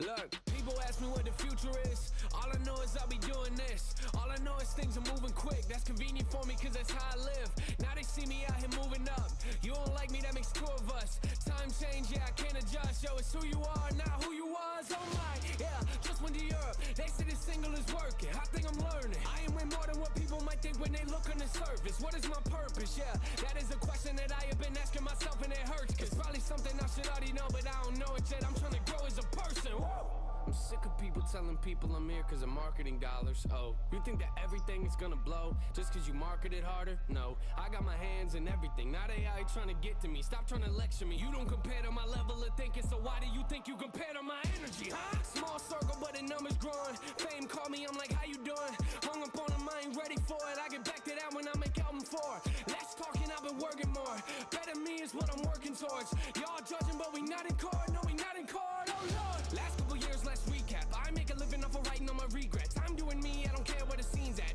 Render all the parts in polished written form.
Look, people ask me what the future is. All I know is I'll be doing this. All I know is things are moving quick. That's convenient for me cause that's how I live. Now they see me out here moving up. You don't like me, that makes two of us. Time change, yeah, I can't adjust. Yo, it's who you are, not who you was. Oh my, yeah, just went to Europe. They say this single is working. I think I'm learning. I am way more than what people might think when they look on the surface. What is my purpose? Yeah, that is a question that I have been asking myself and it hurts. Cause probably something I should already know, but I don't know it yet. I'm trying to grow as a person. Woo! I'm sick of people telling people I'm here cause of marketing dollars. Oh, you think that everything is gonna blow just cause you market it harder? No, I got my hands in everything. Now they out here trying to get to me. Stop trying to lecture me. You don't compare to my level of thinking, so why do you think you compare to my energy, huh? Small circle but the numbers growing. Fame call me, I'm like, how you doing? Hung up on them, I ain't ready for it. I get back to that when I make album 4. Less talking, I've been working more. Better me is what I'm working towards. Y'all judging but we not in court. No, we not in court, oh Lord. Last couple years, let's recap. I make a living off of writing on my regrets. I'm doing me, I don't care where the scene's at.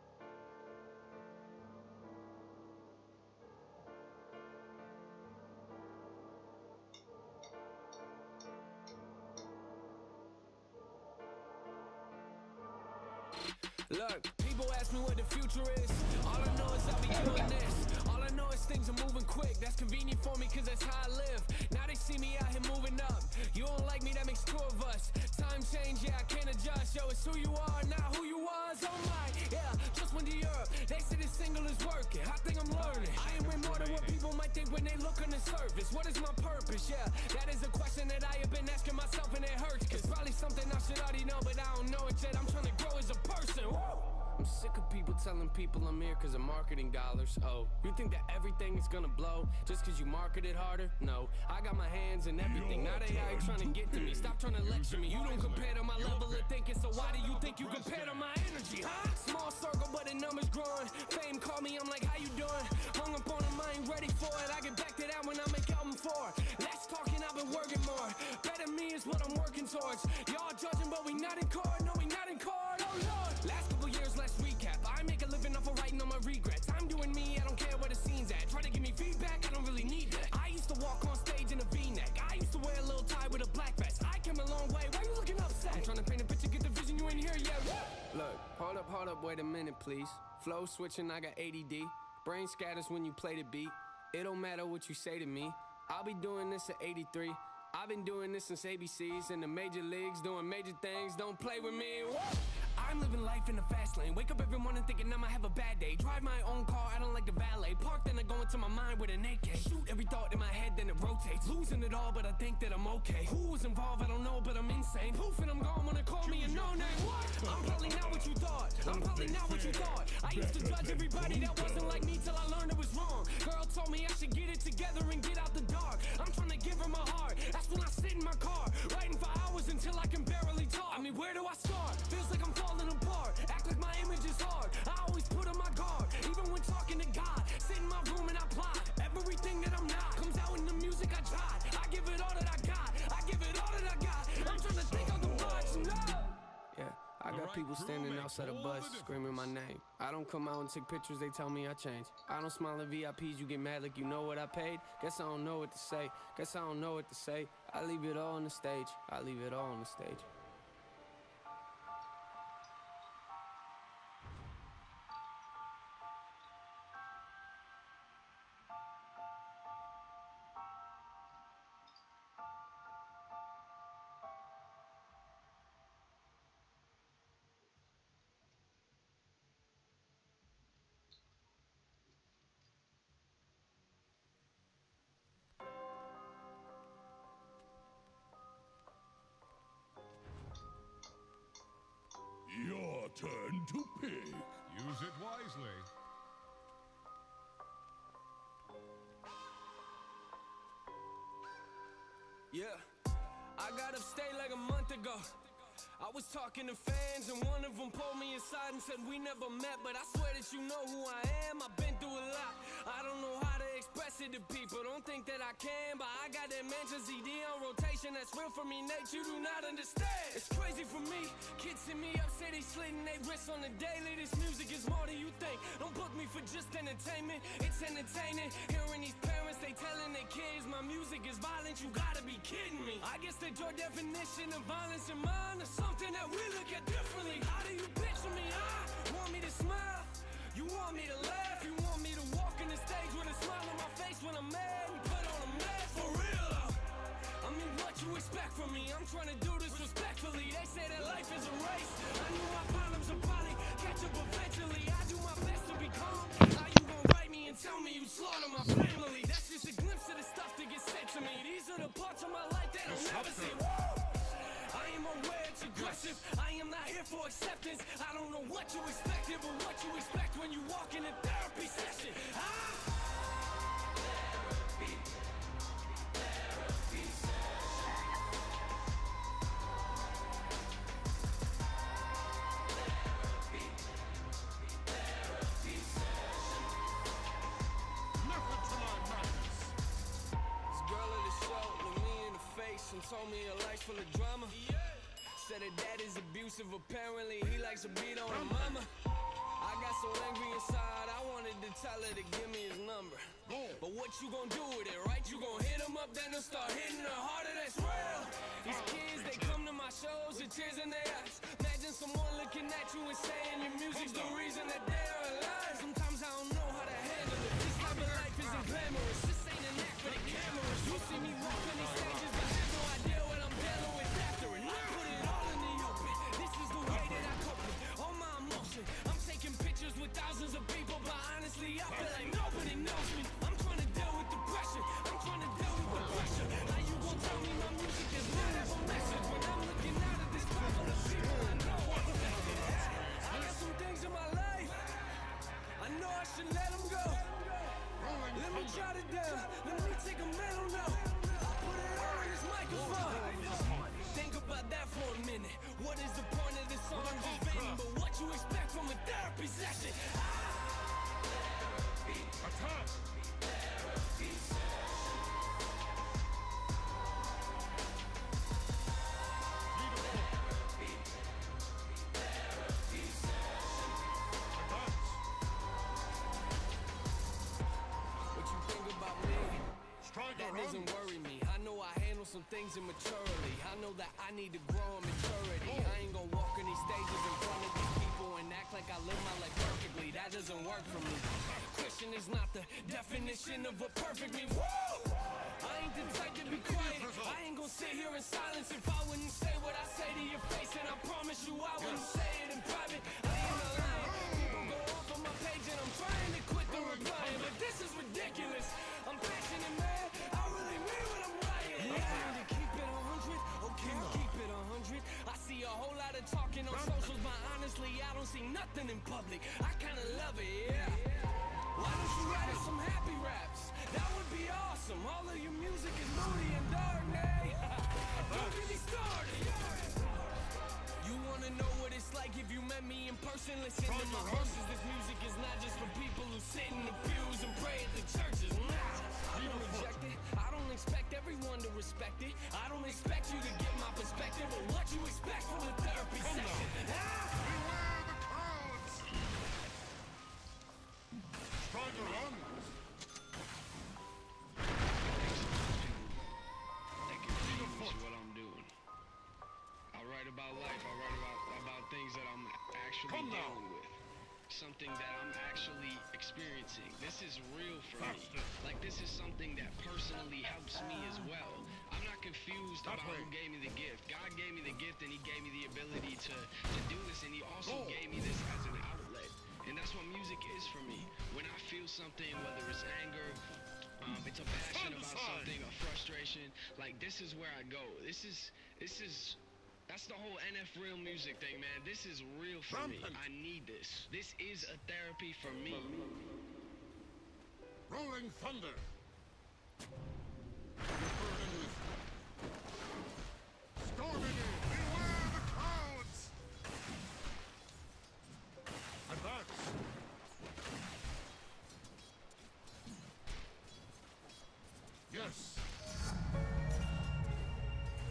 Look, people ask me what the future is. All I know is I'll be doing this. All I know is things are moving quick. That's convenient for me cause that's how I live. Now they see me out here moving up. You don't like me, that makes two of us. Time change, yeah, I can't adjust. Yo, it's who you are, not who you was. Oh my, yeah, just went to Europe. They say this single is working. I think I'm learning. I am way more than what people might think when they look on the surface. What is my purpose? Yeah, that is a question that I have been asking myself and it hurts. Cause probably something I should already know, but I don't know it yet. I'm trying to grow as a person. I'm sick of people telling people I'm here cause of marketing dollars. Oh, you think that everything is gonna blow just cause you market it harder? No, I got my hands in everything. Now they out here trying to get to me. Stop trying to lecture me. You don't compare to my level of thinking, so why do you think you compare to my energy, huh? Small circle but the numbers growing. Fame call me, I'm like, how you doing? Hung up on them, I ain't ready for it. I get back to that when I make album 4. Less talking, I've been working more. Better me is what I'm working towards. Y'all judging but we not in court. No, we not in court, oh Lord. Last couple years, let's recap. I make a living off of writing on my regrets. I'm doing me, I don't care where the scene's at. Try to give me feedback, I don't really need that. I used to walk on stage in a V-neck. I used to wear a little tie with a black vest. I came a long way, why you looking upset? I'm trying to paint a picture, get the vision, you ain't here yet. Look, hold up, wait a minute please. Flow switching, I got ADD. Brain scatters when you play the beat. It don't matter what you say to me. I'll be doing this at 83. I've been doing this since ABCs in the major leagues, doing major things. Don't play with me. I'm living life in the fast lane. Wake up every morning thinking I'ma have a bad day. Drive my own car, I don't like the valet. Park, then I go into my mind with an AK. Shoot every thought in my head, then it rotates. Losing it all, but I think that I'm okay. Who was involved, I don't know, but I'm insane. Poof, and I'm gone when they call me a no-name. What? I'm probably not what you thought. I'm probably not what you thought. I used to judge everybody that wasn't like me till I learned it was wrong. Girl told me I should get it together and get out the dark. I'm trying to give her my heart. That's when I sit in my car, writing for hours until I can barely talk. I mean, where do I start? Feels like I'm falling apart. Act like my image is hard. I always put on my guard, even when talking to God. Sit in my room and I plot. Everything that I'm not comes out in the music I tried. I give it all that I got. I give it all that I got. I'm trying to think of the much. No. Yeah, I got people standing outside a bus screaming my name. I don't come out and take pictures, they tell me I changed. I don't smile at VIPs, you get mad like you know what I paid. Guess I don't know what to say. Guess I don't know what to say. I leave it all on the stage. I leave it all on the stage. Your turn to pick. Use it wisely. Yeah, I got upstate like a month ago. I was talking to fans and one of them pulled me aside and said we never met, but I swear that you know who I am. I've been through a lot. I don't know how to express it to people. Don't think that I can, but I got that mansion CD on rotation. passion that's real for me, Nate, you do not understand. It's crazy for me, kids see me up city slitting they wrists on the daily. This music is more than you think. Don't book me for just entertainment, it's entertaining. Hearing these parents, they telling their kids my music is violent, you gotta be kidding me. I guess that your definition of violence in mine is something that we look at differently. How do you picture me, huh? Want me to smile? You want me to laugh? You want me to walk in the stage with a smile on my face when I'm mad and put on a mask? For real though, I mean, what you expect from me? I'm trying to do this respectfully. They say that life is a race. I knew my problems would probably catch up eventually. I do my best to be calm. How you gon' write me and tell me you slaughter my family? That's just a glimpse of the stuff that gets said to me. These are the parts of my life that I'll never see. I am aware it's aggressive. I am not here for acceptance. I don't know what you expected, but what you expect when you walk in a therapy session. Therapy session. Method to my madness. This girl at the show looked me in the face and told me her life's full of drama. Said her dad is abusive, apparently he likes to beat on her mama. I got so angry inside, I wanted to tell her to give me his number. But what you gon' do with it, right? You gon' hit him up, then they'll start hitting her harder, that's real. These kids, they come to my shows with tears in their eyes. Imagine someone looking at you and saying your music's the reason that they are alive. Sometimes I don't know how to handle it. This type of life isn't glamorous, this ain't an act for the cameras. You see me walking these stages, but have no idea what I'm dealing with after it. I put it all in the open, this is the way that I cope with all my emotion. I'm taking pictures with thousands of people, but honestly I feel like nobody knows me. I'm trying to deal with the pressure, I'm trying to deal with the pressure. How you gon' tell me my music does not have a message when I'm looking out at this crowd full of people I know I'm affected. I got some things in my life, I know I should let them go. Let me jot it down, let me take a mental note. I'll put it all on this microphone. Think about that for a minute. What is the point of this song I'm just written? But what you expect from a therapy session? Attack! Therapy session. What you think about me? That doesn't worry me. I know I handle some things immaturely. I know that I need to grow in maturity. I ain't gonna walk in these stages in front of these people and act like I live my life perfectly. That doesn't work for me. Christian is not the definition of a perfect me. Woo! I ain't the type to be quiet. I ain't gonna sit here in silence if I wouldn't say what I say to your face. And I promise you I wouldn't say it in private. I ain't a liar. People go off on my page and I'm trying to quit the replying, but this is ridiculous. I'm passionate, man. I really mean what I'm writing. I need to keep it 100. Okay, I'll keep it 100. I see a whole lot of talking on socials, but honestly, I don't see nothing in public. I kinda love it, yeah. Why don't you write us some happy raps? That would be awesome. All of your music is moody and dark, nay. Don't get me started. You wanna know what it's like if you met me in person? Listen to my verses. This music is not just for people who sit in the pews and pray at the churches. Nah, I don't reject it. I don't expect everyone to respect it. I don't expect you to get my perspective, but what you expect from the therapy session? Beware the crowds! Try to run! That confuse what I'm doing. I write about life. I write about things that I'm actually dealing with. Something that I'm actually experiencing. This is real for me. Like, this is something that personally helps me as well. I'm not confused about who gave me the gift. God gave me the gift and he gave me the ability to do this, and he also gave me this as an outlet. And that's what music is for me. When I feel something, whether it's anger, it's a passion about something, a frustration, like, this is where I go. That's the whole NF Real music thing, man. This is real for me. I need this. This is a therapy for me. Rolling thunder! Storming in! Beware the crowds! Advance! Yes!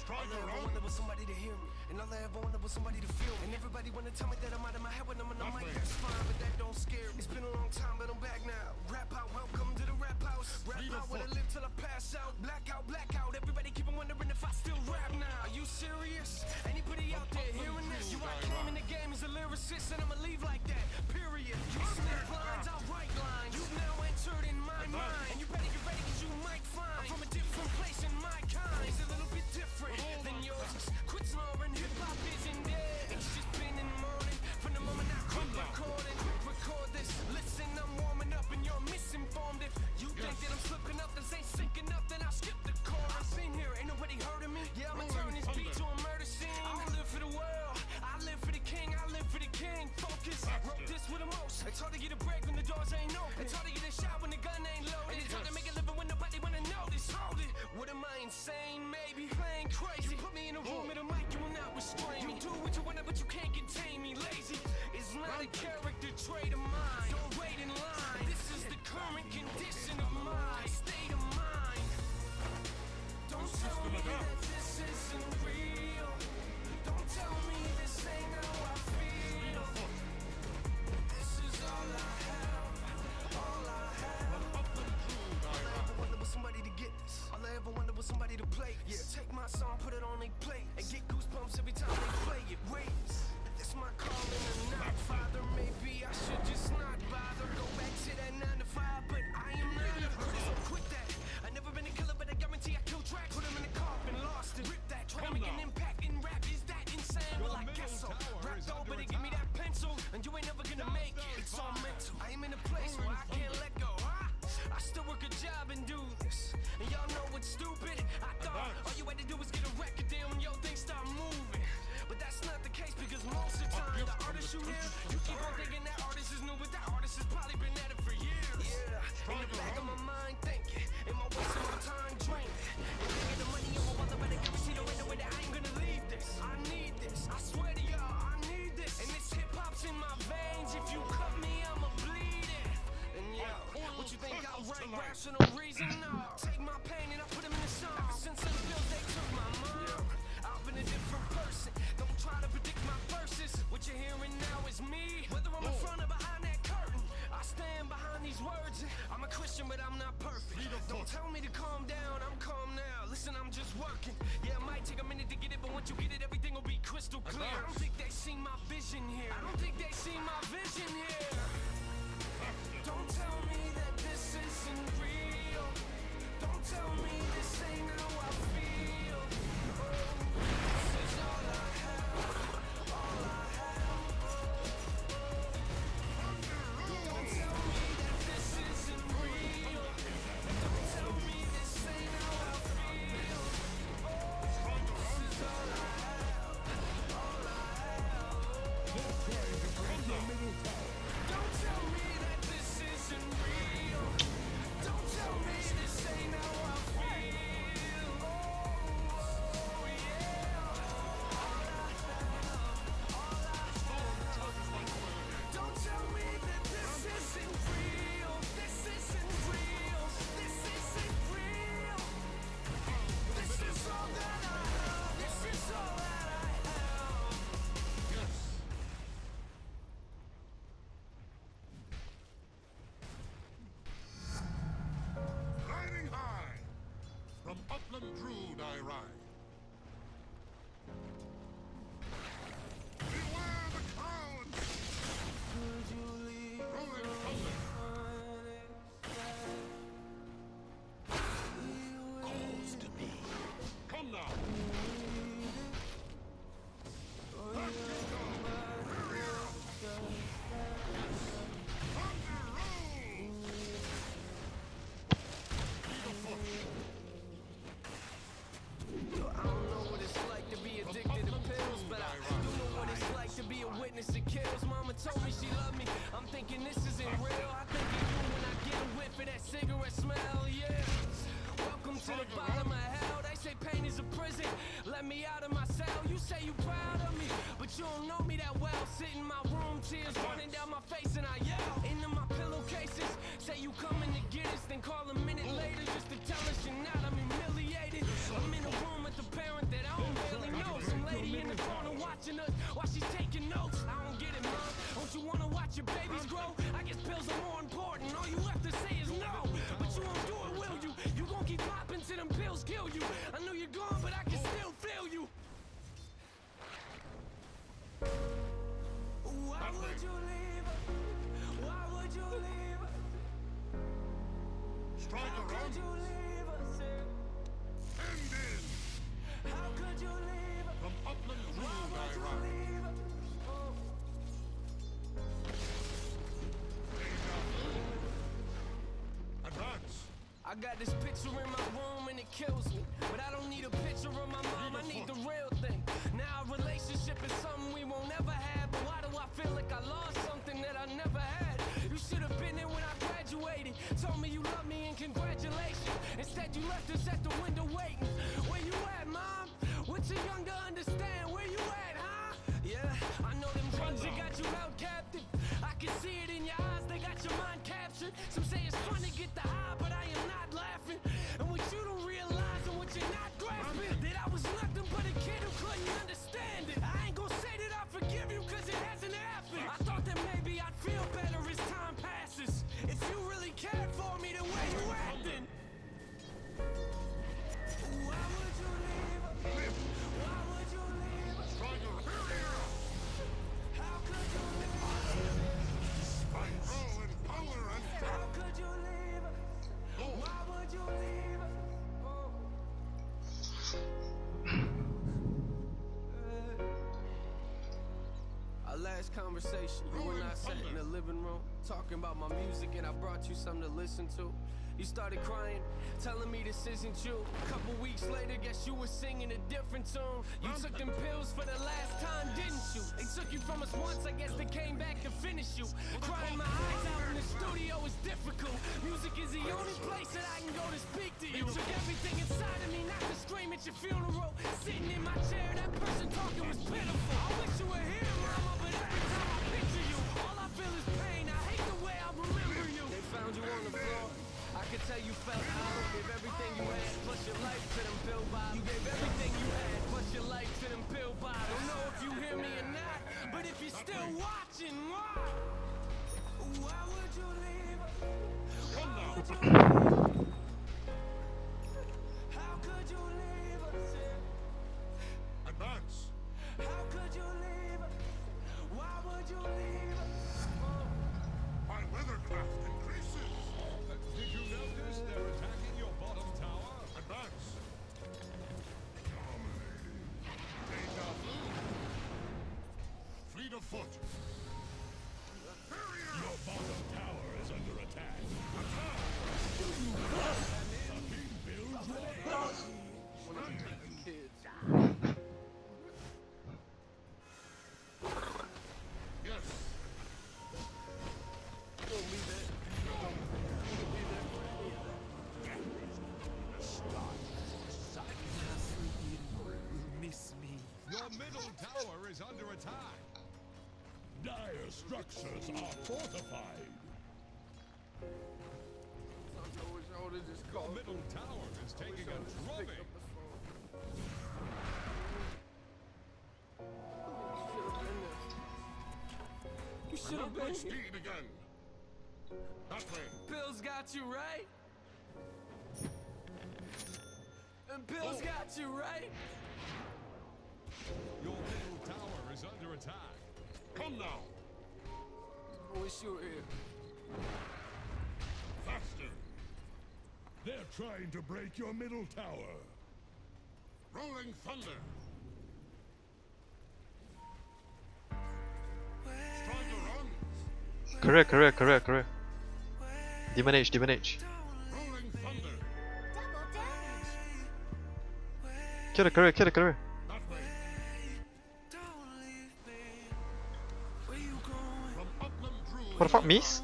Strider All I ever on. wanted was somebody to hear me, and all I ever wanted was somebody to feel me. And everybody wanna tell me that I'm out of my head when I'm on the mic. Nothing. That's fine, but that don't scare me. It's been a long time, but I'm back now. Rap out, welcome to the rap house. Rap Lead out, a where I foot. live till I pass out. Blackout, blackout. Everybody keep on wondering if I still rap now. Are you serious? Anybody out there hearing this? You I came in the game as a lyricist, and I'ma leave like that. Period. You snap lines, I'll write lines. You've now entered in my mind, and you better get ready 'cause you might find I'm from a different place in my kind. It's a little bit different than yours. Quit snoring, hip hop isn't dead. It's just been in the morning from the moment I quit recording. Record this. Listen, I'm warming up, and you're misinformed. If you think that I'm slipping up, this ain't sick enough, then I'll skip the chorus. I've been here, ain't nobody heard of me. Yeah, I'ma turn this beat to a murder scene. I don't live for the world, I live for the king. I live for the king. Focus. Wrote this with emotion. It's hard to get a break when the doors ain't open. It's hard to get a shot when the gun ain't loaded. It's hard to make a living when nobody wanna notice. Hold it. What am I, insane? Maybe playing crazy. You put me in a room with a mic, you will not restrain me. You do what you wanna, but you can't contain me. Lazy is not a character trait of mine. Don't wait in line. This is the current condition of my state of mind. Don't tell me that this isn't real. Don't tell me this ain't how I feel. This is all I have. All I have. All I ever wanted was somebody to get this. All I ever wanted was somebody to play this. Yeah, take my song, put it on they plate, and get goosebumps every time they play it. Raise. That's my calling or not, Father. Maybe I should just not bother. Go back to that 9 to 5, but I am not a hurt, so quit that. I never been a killer, but I guarantee I kill tracks. Put him in the coffin, lost it. Rip that. Try to make an impact in rap. Is that insane? Well, I guess so. Rap though, but give me that pencil, and you ain't never gonna make it. It's all mental. I am in a place where I can't let go. I still work a job and do this, and y'all know it's stupid. I thought all you had to do was get a record deal and yo things start moving, but that's not the case because most of the time the artist you hear, you keep on thinking that artist is new, but that artist has probably been at it for years. Yeah, in the back of my mind thinking, am I wasting my time dreaming? And thinking the money on my wallet, but I guarantee no way that I ain't gonna leave this. I need this, I swear to y'all, I need this. And this hip hop's in my veins. If you cut me, I'ma bleed it. And yo, what you think I write raps for no reason? No, take my pain and I put them in the song. Ever since them pills, they took my mom. I've been a different person. Don't try to predict my verses. What you're hearing now is me. Whether I'm in front or behind that curtain, I stand behind these words. I'm a Christian, but I'm not perfect. Don't tell me to calm down, I'm calm now. Listen, I'm just working. Yeah, it might take a minute to get it, but once you get it, everything will be crystal clear. I don't think they see my vision here. I don't think they see my vision here. Don't tell me that this isn't real. Don't tell me this ain't how I feel. Oh, this is all I have. All I have. Don't tell me that this isn't real. Don't tell me this ain't how I feel. Oh, this is all I have. All I have. Don't tell me that this isn't real. Don't tell me this ain't how I feel. Oh, yeah. All I have. Don't tell me that this isn't real. This isn't real. This isn't real. This is all that I have. This is all that I have. Yes. Riding high, from upland Druid I ride. Beware the clouds! Could you leave Rolling thunder, calls to me? come now! Back you go! Thunder rolls! Lead a foot. Yo, I don't know what it's like to be addicted to pills, but I do know what it's like to be a witness to kills. Mama told me she loved me. I'm thinking this isn't real. I think of you when I get a whiff of that cigarette smell. Yeah. Welcome to the bottom of hell. They say pain is a prison. Let me out of my cell. You say you proud of me, but you don't know me that well. Sit in my room, tears running down my face, and I yell into my pillowcases. Say you coming to get us, then call a minute later just to tell us you're not. I'm humiliated. I'm in a room with the parent that I Why would you leave us? Why would you leave us? How could you leave us here? End in. How could you leave us? From upland Why ruin would I you run. leave us? Advance. I got this picture in my room and it kills me. But I don't need a picture of my mom, I need the real thing. Now a relationship is something we won't ever have. But why do I feel like I lost something that I never had? You should have been there when I graduated. Told me you love me and congratulations. Instead you left us at the window waiting. Where you at, mom? We're too young to understand. Where you at, huh? Yeah, I know them drugs that got you held captive. I can see it in your eyes, they got your mind captured. Some say it's fun to get the high, but I am not laughing. And what you don't realize and what you're not grasping, that I was nothing but a kid who couldn't understand it. I ain't gonna say that I forgive you cause it hasn't happened. I thought that maybe I'd feel better as time passes. If you really cared for me the way you acting. Why would you leave us? Why would you leave us? Try to How could you leave us? grow in power and How could you leave us? Why would you leave us? Our last conversation, you and I sat in the living room talking about my music, and I brought you something to listen to. You started crying, telling me this isn't you. A couple weeks later, guess you were singing a different tune. You took them pills for the last time, didn't you? They took you from us once, I guess they came back to finish you. Crying my eyes out in the studio is difficult. Music is the only place that I can go to speak to you. Took everything inside of me, not to scream at your funeral. Sitting in my chair, that person talking was pitiful. I wish you were here, mama, but every time I picture you, all I feel is pain. I hate the way I remember you. They found you on the floor. I could tell you felt out. Gave everything you had, plus your life to them pill bottles. You gave everything you had, plus your life to them pill bottles. Don't know if you hear me or not, but if you're still watching, why? Why would you leave us? Why would you leave us? How could you leave us here? advance. How could you leave us? Why would you leave us? My weathercraft increases. Did you notice they're attacking your bottom tower? Advance. Deja vu. Fleet of foot. Your bottom tower is under attack. Fucking build Kids. Yes. Don't be there. Don't be there for any of that. Your middle tower is under attack. Dire structures are fortified. Your middle tower is taking a drubbing. You should have been Upward here. speed again. That way. Pills got you right. And pills got you right. Your middle tower is under attack. Come now. I wish you were here. Faster. They're trying to break your middle tower. Rolling thunder. Strider runs. Career. Demon H. Rolling thunder. Kill the career. That way. From upland druid. What the fuck, miss?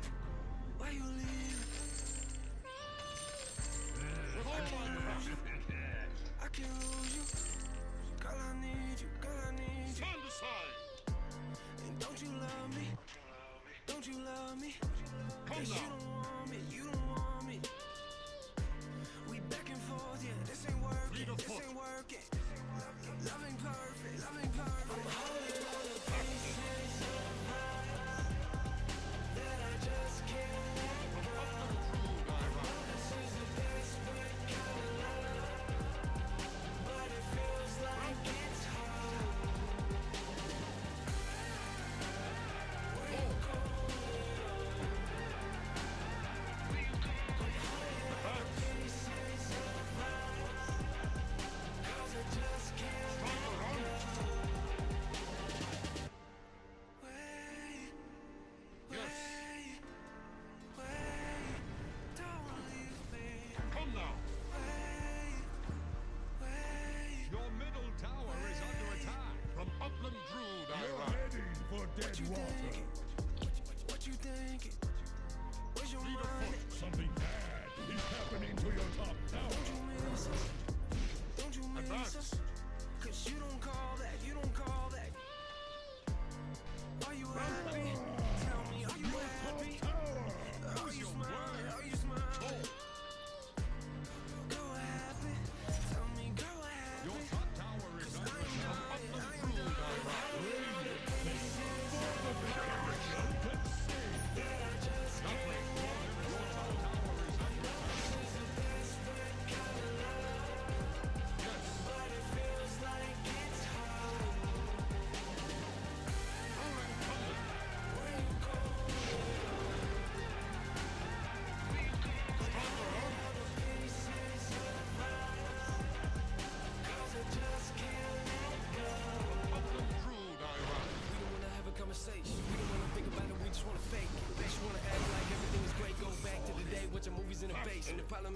Stand aside. Don't you love me? Don't you love me? Come You now. don't want me, you don't want me. We back and forth, yeah, this ain't working, Fleet of this foot. ain't working. Loving perfect, loving perfect. I'm holding on to pieces of fire that I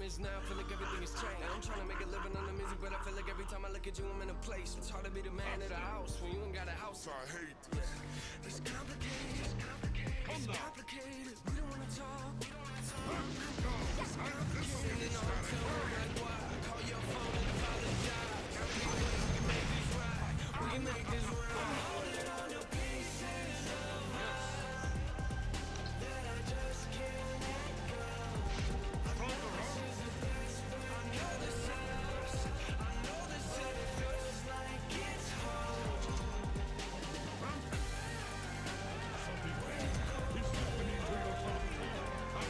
image now, feel like everything is changed. I'm trying to make a living on the music, but I feel like every time I look at you, I'm in a place. It's hard to be the man of the house when you ain't got a house. I hate this. It's complicated, it's complicated, it's complicated. We don't wanna talk, we don't wanna talk. It's complicated, and all tell me like why. I call your phone and apologize. Gotta be the way we can make this right. We can make this right. I'm holding on to pieces of us that I just can't let go. This is the best, but I know this hurts. I know this it feels like it's home. Something bad is happening to your top tower.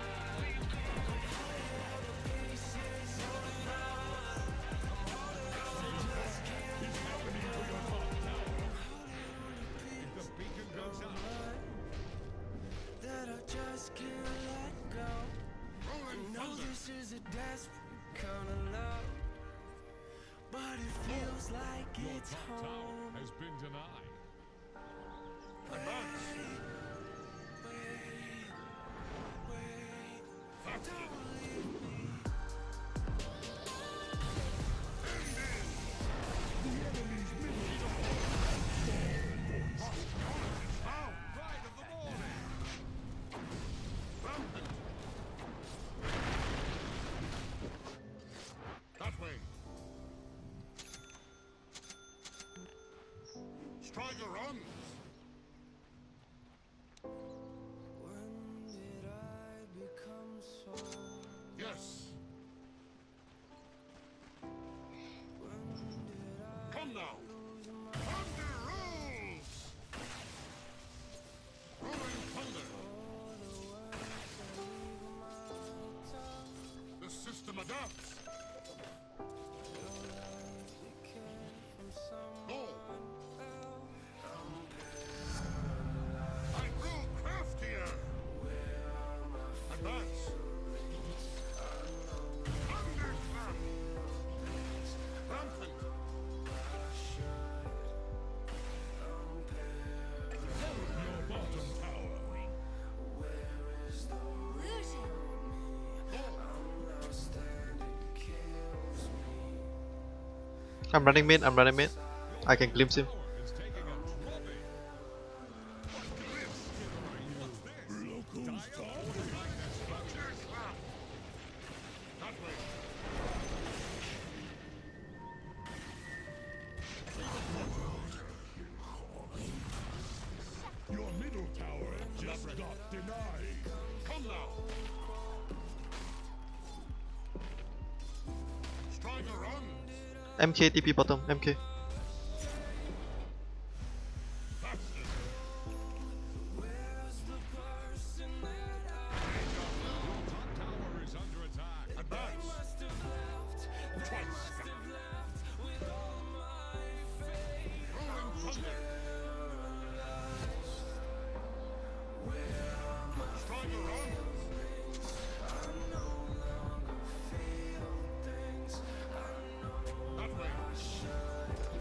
Is happening to your top tower. If the beacon goes out, That I just can't let go. I know this is a desperate kind of love, but it feels like your it's top tower home. has been denied. Advance. Don't leave me. The enemy's middle Found. Ride of the morning. Rampant. That way. Striker runs. When did I become so? Yes. When did I Come now. lose my Thunder rules. Rolling thunder. the words that leave my tongue? The system adapts. Your life became from Go. someone else. I grew craftier. Advance. Thunderclap. Rampant. your bottom tower. I'm running mid, I'm running mid. I can glimpse him. Is taking a trophy. Locals tower. Thunderclap. That way. Your middle tower just got denied. Come now. Striker runs. MK TP bottom, MK. That's it. Top tower is under attack. Advance. Twice. Rolling thunder. Striker runs. That way.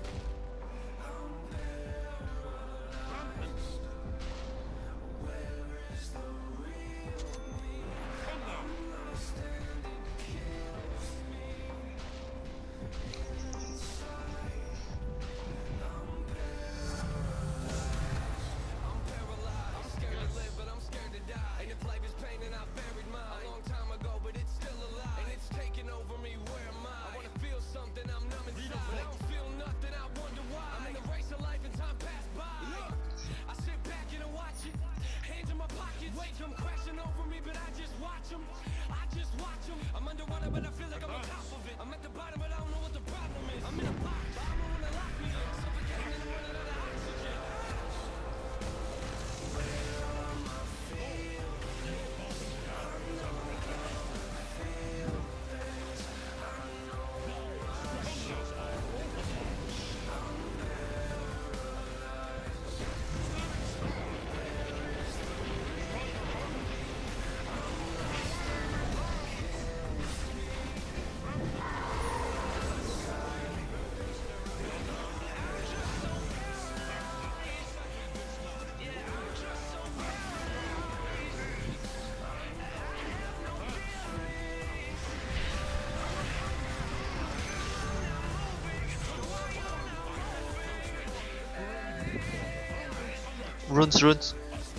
Runes, runes.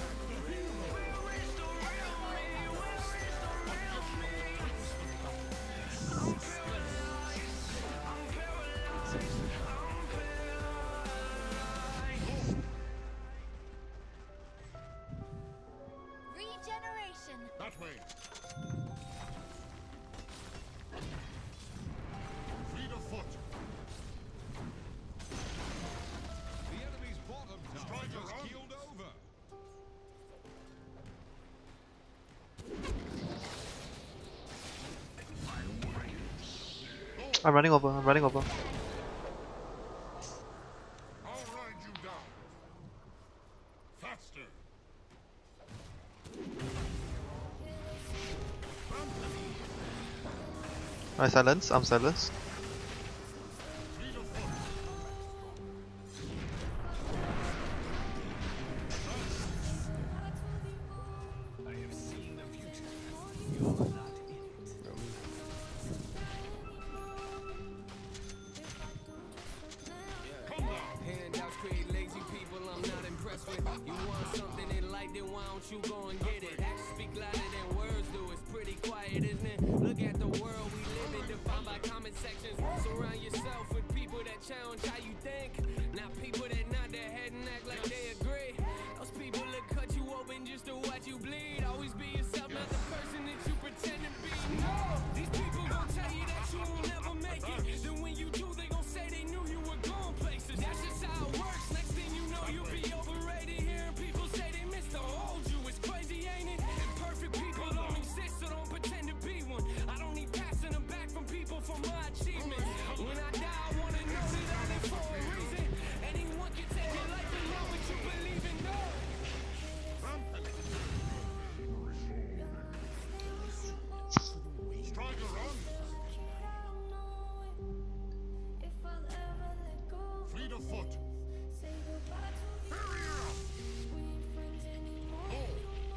Regeneration. That way. Fleet of foot. The enemy's bottom tower Striker just on. keeled over. I'm running over, I'm running over. I'll ride you down. Faster. I silence, I'm silenced. Fleet of foot. I have seen the future. You're not in it. Come now. Handouts create lazy people I'm not impressed with. You want something in life, then why don't you go and get it? Actions speak louder than words do. It's pretty quiet, isn't it? Look at the world we live in, defined by comment sections. Surround yourself with people that challenge how you think. Not people that nod their head and act like they agree. Those people that cut you open just to watch you bleed. Always be yourself, not the person that you pretend to be. No, these people gon' tell you that you will never make it. Then when you do, they gon' say they knew you were going places. That's just how it works. Next thing you know, you'll be overrated. Hearing people say they miss the old you. It's crazy, ain't it? Imperfect people don't exist, so don't pretend to be one. I don't need passing them back from people for my achievements. When I die, I wanna know that I live for a reason. Anyone can take your life and know what you believe in. No. Striker on. Fleet of foot. Hurry up. Go.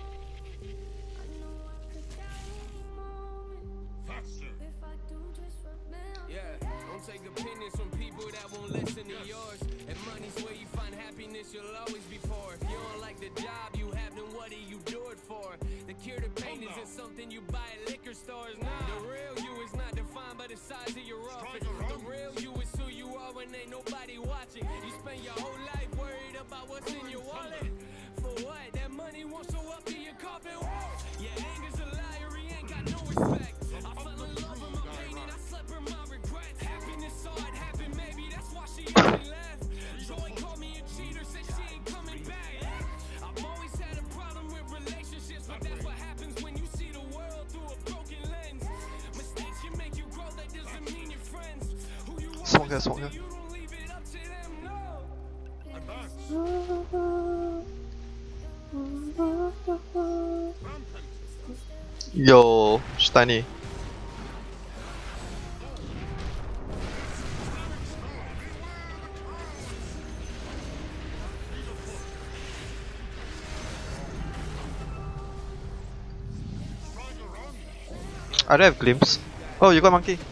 Faster. Yeah, don't take opinions from people that won't listen to yours. If money's where you find happiness, you'll always be poor. If you don't like the job you have, then what do you do it for? The cure to pain isn't something you buy at liquor stores. Nah, the real you is not defined by the size of your office. The real you is who you are when ain't nobody watching. You spend your whole life worried about what's in your wallet. For what? That money won't show up in your coffin. Yeah, anger's a liar, he ain't got no respect. I fell in love with my pain and I slept with my regrets. Happiness saw it happen, maybe that's why she only left. Joy called me a cheater, said she ain't coming back. I've always had a problem with relationships, but that's what happens when you see the world through a broken lens. Mistakes can make you grow, that doesn't mean you're friends. Who you are, Swung here, swung here. you don't leave it up to them, no. Advance. Rampant. Yo, Steiny. Striker on. I don't have glimpse. Oh, you got monkey.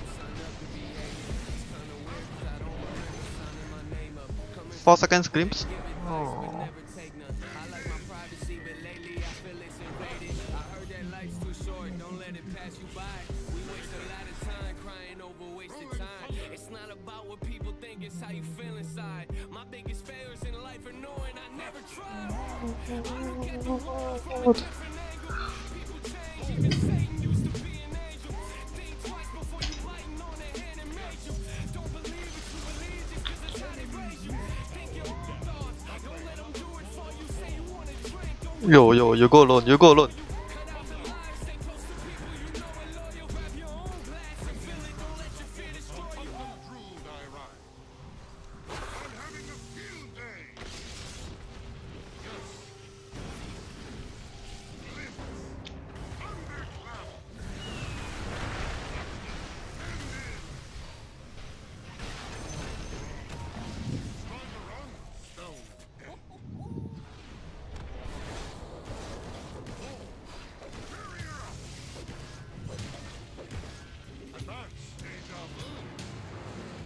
4 seconds glimpse. Oh. Never take none. I like my privacy, but lately I feel it's invaded. I heard that life's too short, don't let it pass you by. We waste a lot of time crying over wasted time. It's not about what people think, it's how you feel inside. My biggest failures in life are knowing I never tried. I look at the world from a different angle. People change, even Satan used to be an angel. Think twice before you biting on the hand and made you. Don't believe what you believe just 'cause it's how they raise you. Think your own thoughts, don't let them do it for you. Say you wanna drink, don't Yo, you go alone, you go alone. cut out the lies. Stay close to people you know are loyal. Grab your own glass and fill it, don't let your fear destroy you. Uncontrolled I ride. I'm having a field day. Yes. Lift. Thunderclap. Striker on. Stone. Hurry up. Advance. Deja vu.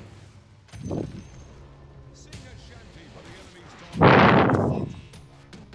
Sing a shanty for the enemy's top.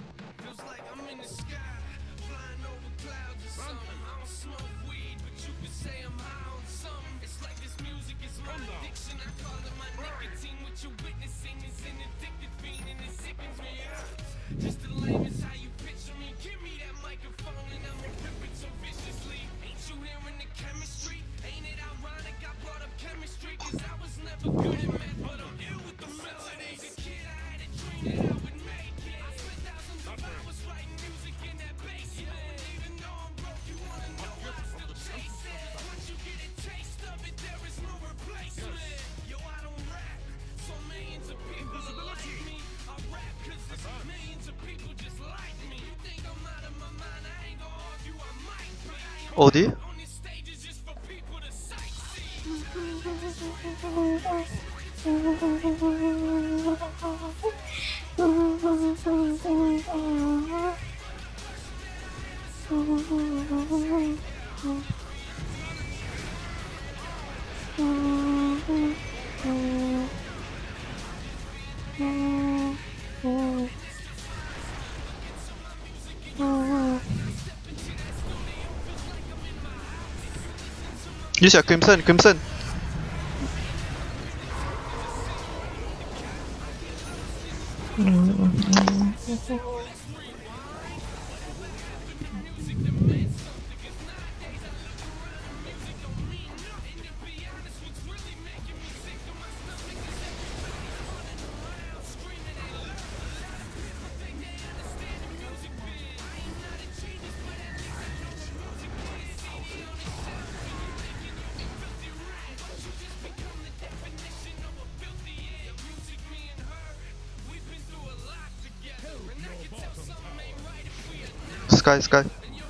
nicotine, what you're witnessing is an addicted fiend and it sickens me. Just the lame is how you picture me. Give me that microphone and I'ma rip it so viciously. Ain't you hearing the chemistry? Ain't it ironic I brought up chemistry? Cause I was never good at math, but I'm ill with the melody. The kid, I had a dream that I would make it. I spent thousands of hours writing music in that basement. Even though I'm broke, you wanna know why I still chase it. Once you get a taste of it, there is no replacement. Yo, I don't rap, so millions of people are like me. I rap cause there's millions of people just like me. You think I'm out of my mind, I ain't gon' argue, I might be. OD? On this stage is just for people to sightsee. Use your crimson, crimson. Sky, sky.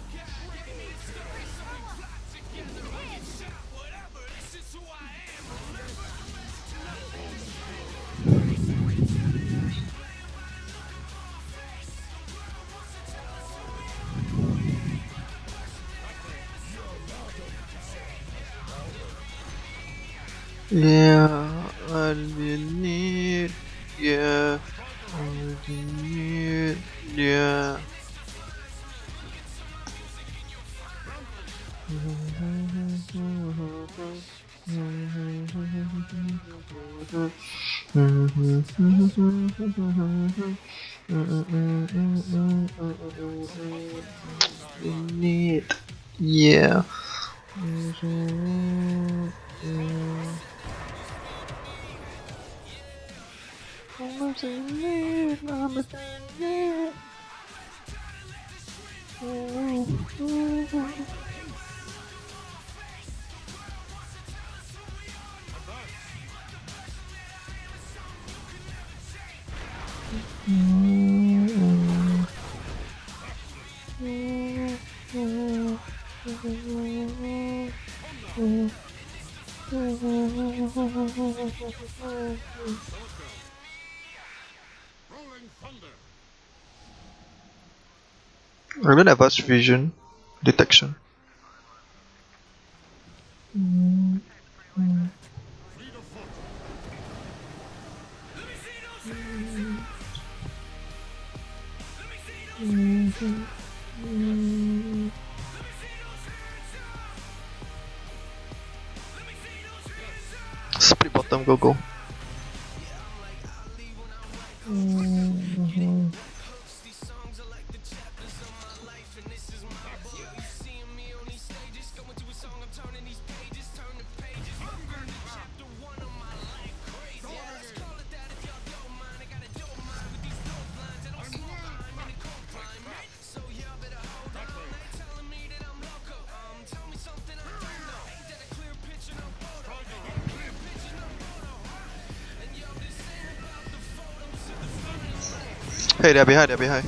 Yeah, all we need. Yeah, all we need. Yeah. We need. Yeah. I don't have much vision detection. Split bottom, go go. Hey, they're behind, they're behind.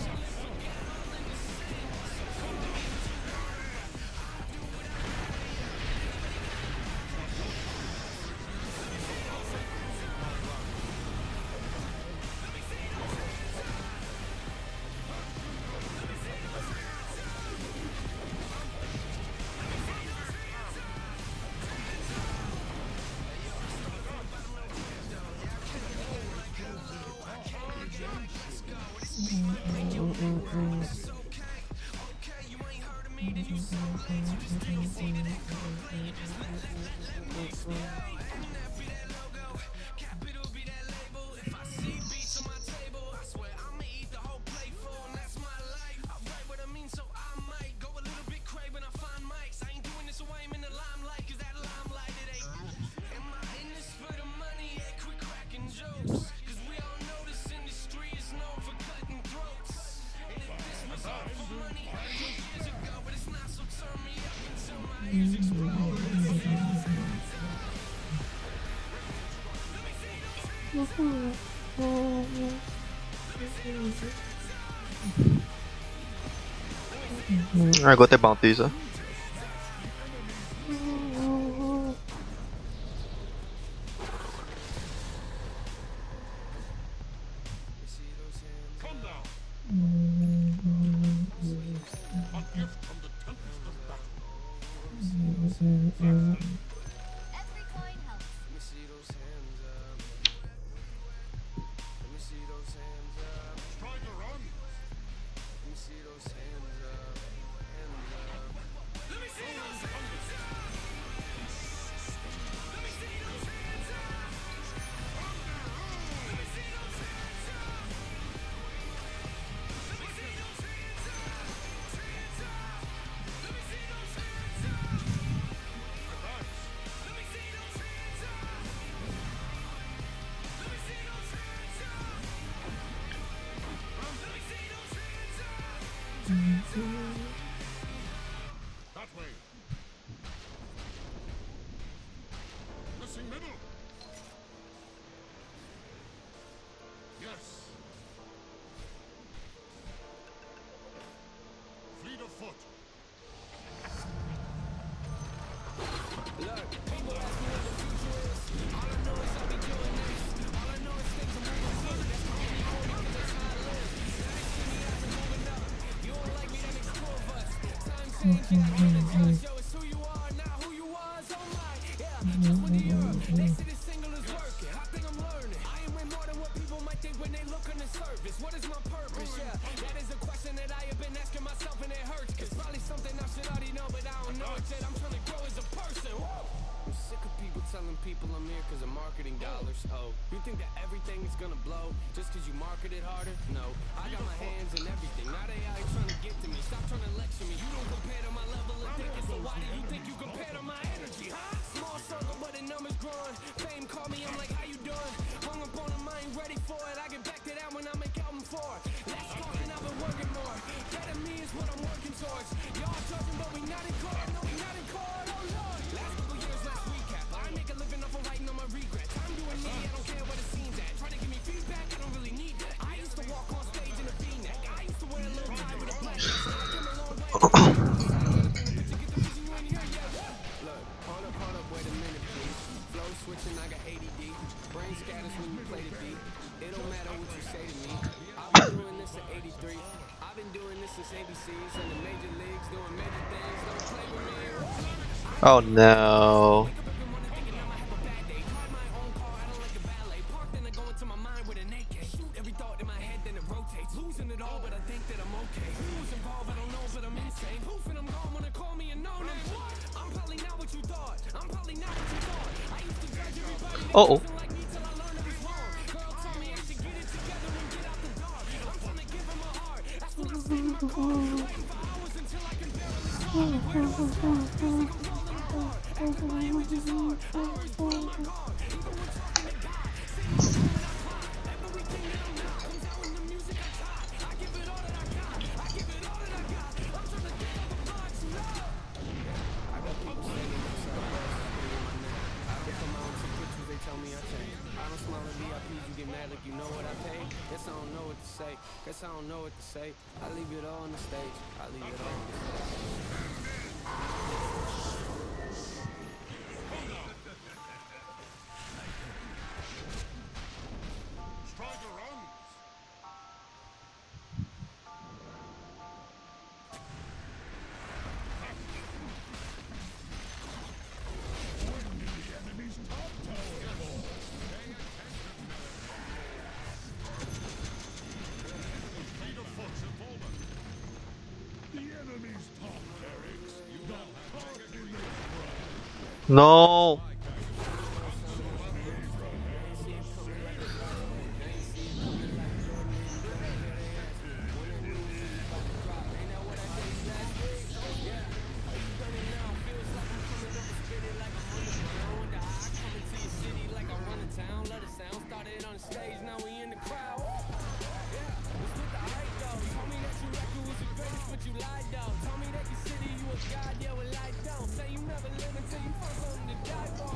I got the bounties. Come now. A gift from the tempest of battle. Every coin helps. Let me see those hands up. Let me see those hands up. Try to run. Let me see those hands up. Hands up. Let me see those hands up. Let me see those hands up. Let me see those hands up. Let me see those hands up. Hands up. Let me see those hands up. Advance. Let me see those hands up. Let me see those hands up. Let me see those hands up. That way. Missing middle. Yes. Fleet of foot. Look, people ask me what the future is. All I know is I'll be doing this. All I know is things are moving quick. That's the only for me 'cause that's how I live. Now they see me out here moving up. You don't like me, that makes two of us. Time change, yeah, I can't adjust. Yo, it's who you are, not who you was. Oh my, yeah. Just when to Europe, they say this single is working. I think I'm learning. I am way more than what people might think when they look on the surface. What is my purpose? Yeah, that is a question that I have been asking myself and it hurts. 'Cause probably something I should already know, but I don't know it yet. I'm trying to grow as a person. Whoa. I'm sick of people telling people I'm here 'cause of marketing dollars. Oh, you think that everything is gonna blow just 'cause you market it harder? No, I got my hands in everything. Now they out here trying to get to me. Stop trying to lecture me. You don't compare to my level of thinking, so why do you think you compare to my energy, huh? Small circle, but the numbers growing. Fame call me, I'm like, how you doing? Hung up on them, I ain't ready for it. I get back to that when I make album 4. Let's go, and I've been working more. Better me is what I'm working towards. Y'all judging, but we not in court. No, we not in court. Oh Lord. Last couple years, let's recap. I make a living off of writing on my regrets. I'm doing me, I don't care what it seems at. Try to give me feedback, I don't really need that. I used to walk on stage in a V-neck. I used to wear a little tie with a black dress. I came a long way. Look, hold up, wait a minute, please. Flow switching, I got ADD. Brain scatters when you play the beat. It don't matter what you say to me. I've been doing this since '83. I've been doing this since ABCs and the major leagues, doing major things. Don't play with me. Oh no. Wake up every morning thinking I'ma have a bad day. Drive my own car, I don't like the valet. Park, then I go into my mind with an AK. Shoot every thought in my head, then it rotates. Losing it all, but I think that I'm okay. Who was involved, I don't know, but I'm insane. Poof, and I'm gone when they call me a no-name. I'm probably not what you thought. I'm probably not what you thought. I used to judge everybody that Uh-oh. wasn't like me till I learned it was wrong. Girl told me I should get it together and get out the dark. I'm trying to give her my heart. That's when I stayed in my car. Waiting for hours until I can barely talk. Where do I start? Feels like I'm falling apart. After my image is hard, I always put on my guard. Even when talking to God, sitting in the room and I cry. Everything that I'm not comes out in the music I taught. I give it all that I got. I give it all that I got. I'm trying to get over blocks, no. I got people standing outside the bus, screaming my name. I look on my own two pictures, they tell me I changed. I don't smile at VIPs, you get mad like you know what I paid. Guess I don't know what to say. Guess I don't know what to say. I leave it all on the stage. I leave it all on the stage. Strider runs. Fleet of foot involvement. The enemy's top barracks. The heart in the No. God, yeah, well, I don't say you never live until you find something to die for.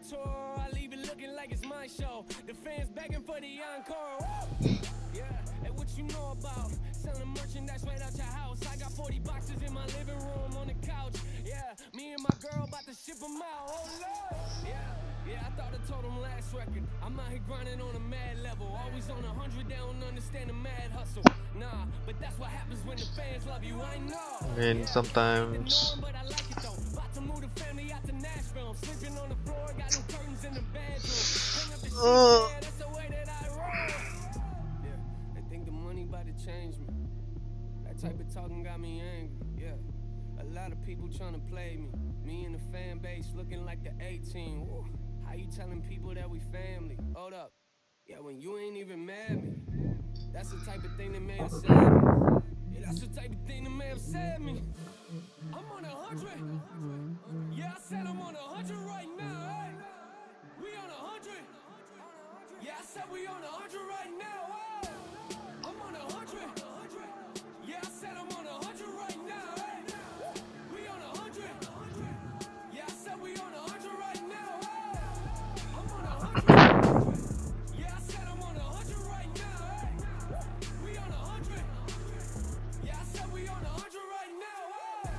tour, I leave it looking like it's my show. The fans begging for the encore. Woo! Yeah, and what you know about selling merchandise right out your house? I got 40 boxes in my living room on the couch. Yeah, me and my girl about to ship them out. Oh Lord! Yeah, I thought I told them last record. I'm out here grinding on a mad level. Always on 100, they don't understand the mad hustle. Nah, but that's what happens when the fans love you, I know. I mean, sometimes But I like it though. About to move the family out to Nashville. Sleeping on the floor, got no curtains in the bedroom. Hang up the sheets, yeah, that's the way that I roll. Yeah, they think the money about to change me. That type of talking got me angry, yeah. A lot of people trying to play me. Me and the fan base looking like the 18. Woo. How you telling people that we family? Hold up. Yeah, when you ain't even mad me. That's the type of thing that may upset me. Yeah, that's the type of thing that may upset me. I'm on 100. Yeah, I said I'm on 100 right now. Hey. We on 100. Yeah, I said we on 100 right now. Hey. I'm on 100. Yeah, I said I'm on 100 right now. Hey. We on 100. Yeah, I said we on 100 right now. Hey. I'm on 100. Yeah, I said I'm on 100 right now. Hey. We on 100. Yeah, I said we on 100 right now. Hey.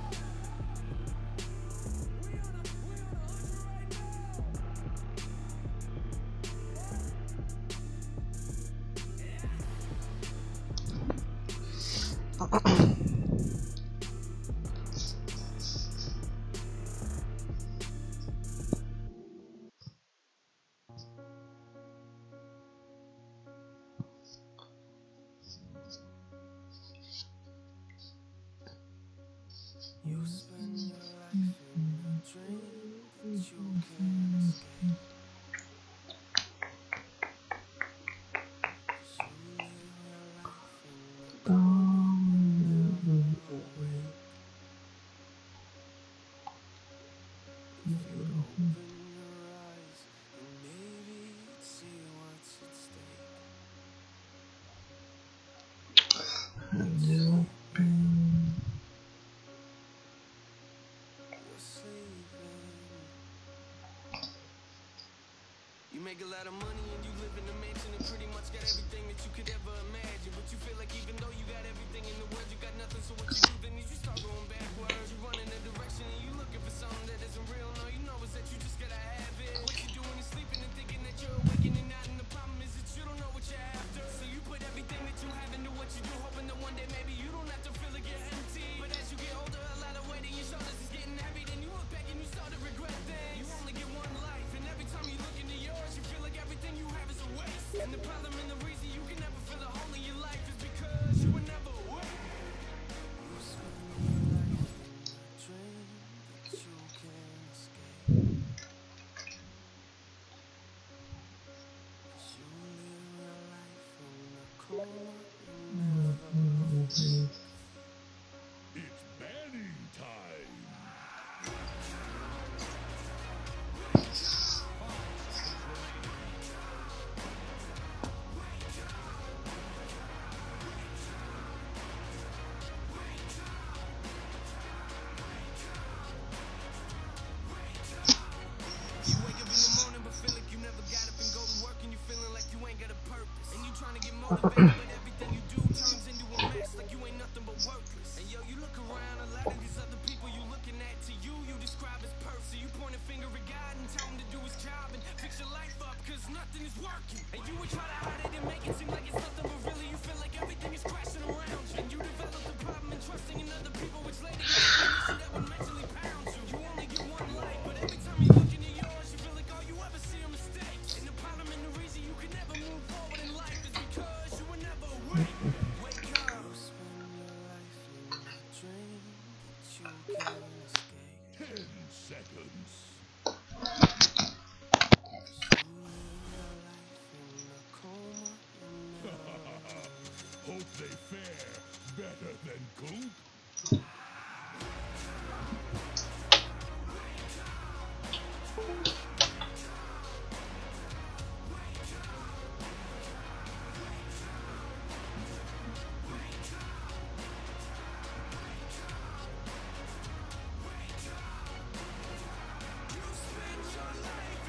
We on 100 right now. You spend your life in a dream that you can't escape. 'Cause you live your life in the cold, never awake. If you'd open your eyes, and maybe you'd see what's at stake. You're sleeping. You make a lot of money and you live in a mansion and pretty much got everything that you could ever imagine. But you feel like even though you got everything in the world, you got nothing. So what you do then is you start going backwards. You run in a direction and you looking for something that isn't real. No, you know it's that you just gotta have it. What you do when you're sleeping and thinking that you're awakening not. And the problem is that you don't know what you're after. So you put everything that you have into what you do, hoping that one day maybe you don't have to feel like you're empty. But as you get older, a lot of weight in your shoulders is getting heavy. Then you look back and you start to regret things. You only get one life, and every time you look into yours, you feel like everything you have is a waste. And the problem and the reason you can never feel a hole in your life is because you were never awake. You spend your life in a dream that you can't escape. 'Cause you live your life in a coma and never awake. It's banning time. You wake up in the morning but feel like you never got up and go to work and you feeling like you ain't got a purpose. And you trying to get motivated but everything you do turns into a mess like you ain't nothing but worthless. And yo, you look around, a lot of these other people you looking at, to you describe as perfect. So you point a finger at God and tell him to do his job and fix your life up cause nothing is working. And you would try to hide it and make it seem like it's nothing, but really you feel like everything is crashing around you. And you develop the problem in trusting in other people, which later you see that would mentally pound you. You only get one life, but every time you look into yours, you feel like all you ever see are mistakes. And the problem and the reason you can never move forward in life is because you were never awake. Wake up. You spend your life in a dream that you can't escape. 10 seconds. 'Cause you live your life in a coma and never awake. Hope they fare better than Coop. You spend your life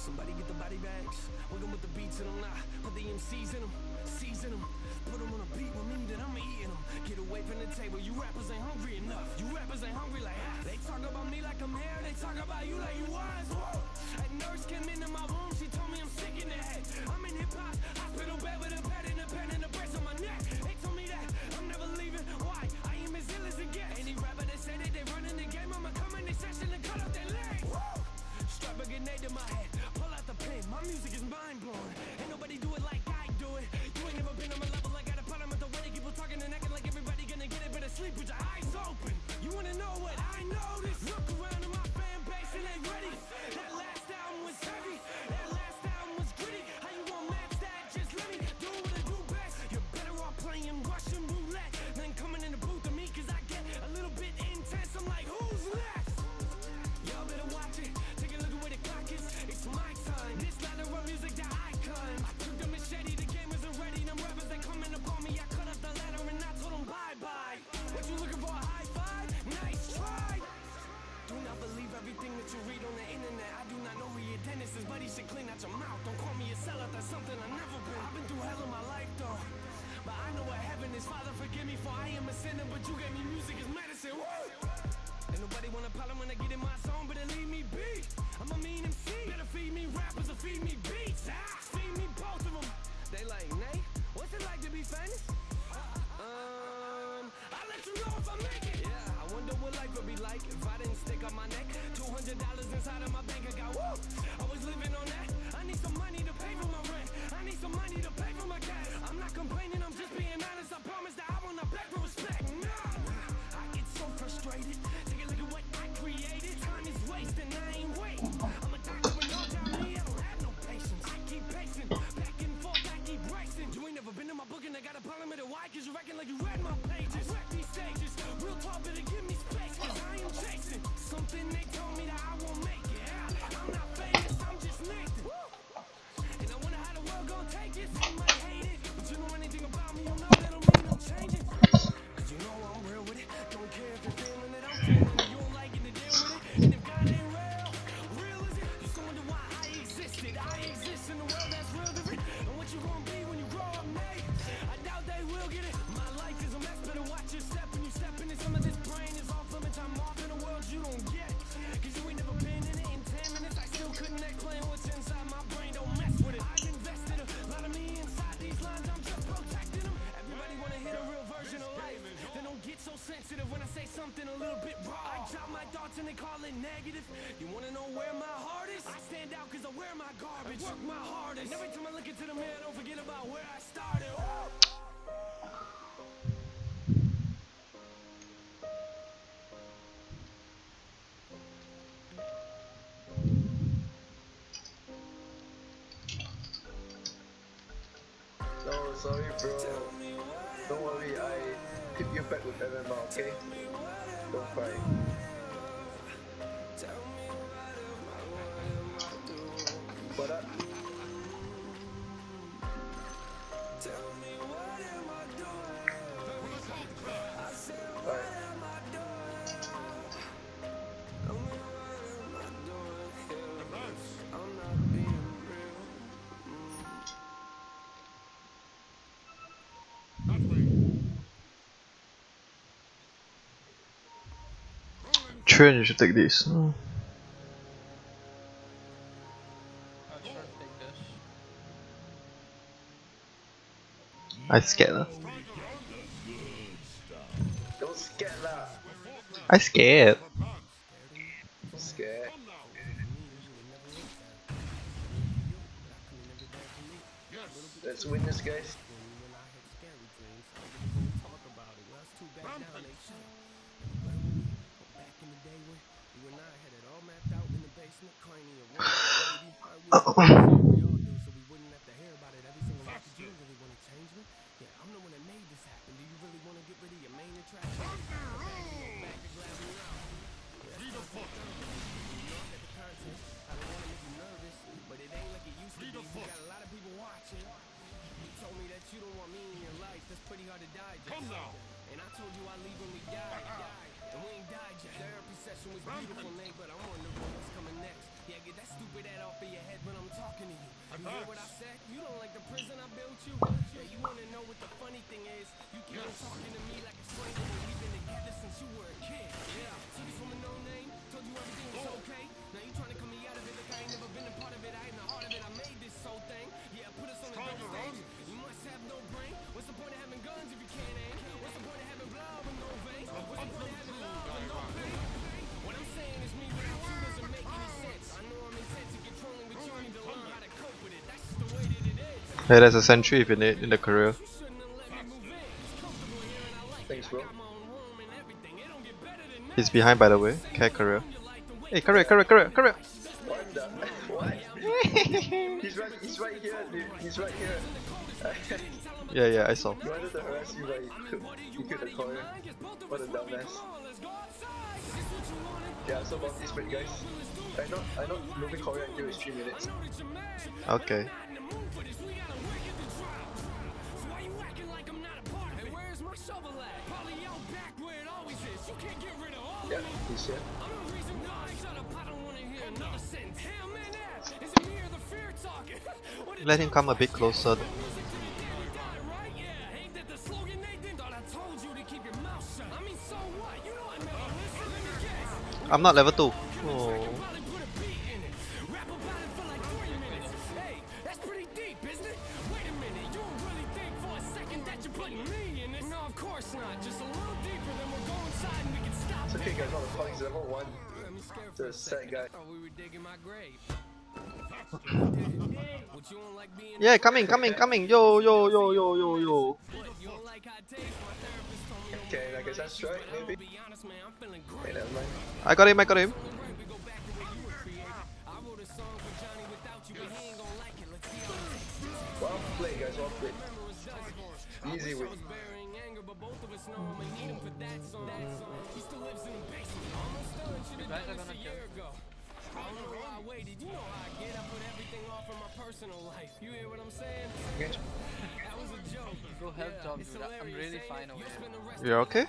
Somebody get the body bags. Wiggle with the beats and I'm not. Put the MCs in them, season them. Put them on a beat with me, then I'm eating them. Get away from the table, you rappers ain't hungry enough. You rappers ain't hungry like they talk about me like I'm here, they talk about you like you was. Whoa. A nurse came into my room, she told me I'm sick in the head. I'm in hip-hop, hospital bed with a pad and a pen and a brace on my neck. They told me that I'm never leaving, why? I am as ill as it gets. Any rapper that said that they running the game, I'ma come in the session and cut off their legs. Whoa. Strap a grenade to my head, pull out the pen, my music is mind-blowing. Ain't nobody do it like I do it. You ain't never been on my level, I got a problem with the way they keep on talking and acting like everybody gonna get it, better sleep with your eyes open. You wanna know what I noticed? Look around at my fan base and they ready. That last album was heavy, that last album was gritty. How you gonna match that? Just let me do what I do best. You're better off playing Russian roulette than coming in the booth to me, cause I get a little bit intense. I'm like, who's next? Y'all better watch it, take a look at where the clock is. It's my time, this ladder of music that I climb. I took the machete, the game isn't ready. Them rappers they coming upon me, I cut up the ladder and I told them bye-bye. What you looking for, a high five? Nice try. Do not believe everything that you read on the internet. I do not know who your dentist is, but he should clean out your mouth. Don't call me a sellout, that's something I've never been. I've been through hell in my life though, but I know what heaven is. Father forgive me for I am a sinner, but you gave me music as medicine. Woo! Ain't nobody want a problem when I get in my zone, but leave me be. I'm a mean MC. Better feed me rappers or feed me beats. Feed me both of them. They like, Nate, what's it like to be famous? I'll let you know if I make it. Yeah, I wonder what life would be like if I didn't stick on my neck. $200 inside of my bank account. Woo! I was living on that. I need some money to pay for my rent. I need some money to pay for my gas. I'm not complaining, I'm just being honest. I promise that I will not beg for respect. Nah, I get so frustrated. Take a look at what I created. Time is wasting, I ain't waiting. I'm a doctor with no job, me, I don't have no patience. I keep pacing, back and forth, I keep racing. You ain't never been in my book and I got a problem with it. Why? Cause you reckon like you read my pages. Wreck these stages, real talk, better give me space. Cause I am chasing something they told me that I won't make it. I'm not famous, I'm just Nathan. And I wonder how the world gon' take it. Some might hate it, but you know anything about me, you know that don't mean no changing. Cause you know I'm real with it. Don't care if you're feeling it, I'm feeling it. You don't like it to deal with it. And if God ain't real, real is it? You still wonder why I existed. I exist in a world that's real different. And what you gonna be when you grow up, mate? I doubt they will get it. My life is a mess, better watch your step. When you step into some of this brain is off limits. I'm off in a world you don't get. Cause you ain't never been in it. In 10 minutes I still couldn't explain what's inside my brain. Don't mess with it. I've invested a lot of me inside these lines. I'm just protecting them. Everybody wanna hear a real version of life. They don't get so sensitive when I say something a little bit raw. I drop my thoughts and they call it negative. You wanna know where my heart is? I stand out cause I wear my garbage. I work my hardest. And every time I look into the mirror, don't forget about where I started. Woo! No, sorry bro. Don't worry, I keep you back with MMA, okay? Don't cry. What up? Train, you should take this. I should take this. I scared lah. Don't scared lah. I scared. Don't scared. Let's win this, guys. Come now. And I told you I leave when we die. And we ain't died yet. Therapy session was beautiful, Nate, but I wonder what's coming next. Yeah, get that stupid head off of your head when I'm talking to you. You hear what I said? You don't like the prison I built you? Yeah, you wanna know what the funny thing is? You keep on talking to me like a stranger when we've been together since you were a kid. Yeah, took you from a no name, told you everything was okay. Now you trying to cut me out of it like I ain't never been a part of it. I ain't the heart of it. I made this whole thing. Yeah, put us on the dope stage. You must have no brain. What's the point of having guns if you can't aim? What's the point of having blood with no veins? What's the point of having love with no pain? What I'm saying is me without you doesn't make any sense. I know I'm intent to controlling, but you need to learn how to cope with it. That's just the way that it is. Hey, there's a sentry if you need in the career. You shouldn't have let me move in. It's comfortable here and I like Thanks, it. bro. I got my own room and everything. It don't get better than that. He's behind, by the way. Care career. Hey, career. What the? What? He's right here, dude. He's right here. Yeah, I saw. He wanted to harass you, but he killed the corner. What a dumbass. Yeah, so about this break, guys. I'm not moving corner until it's 3 minutes. Okay. Yeah, he's here. Let him come a bit closer. I'm not level 2. Oh. It's okay, guys. All the points level 1. The sad guy. Yeah, coming. Yo. Okay, I guess that's right, maybe. Okay, never mind. I got him. Well played, guys. Well played. Easy win. You guys are gonna kill. I don't know why I waited. You know how I get. I put everything off in my personal life. You hear what I'm saying? Okay. That was a joke. Go help Tom, dude. I'm really fine over here. You're okay?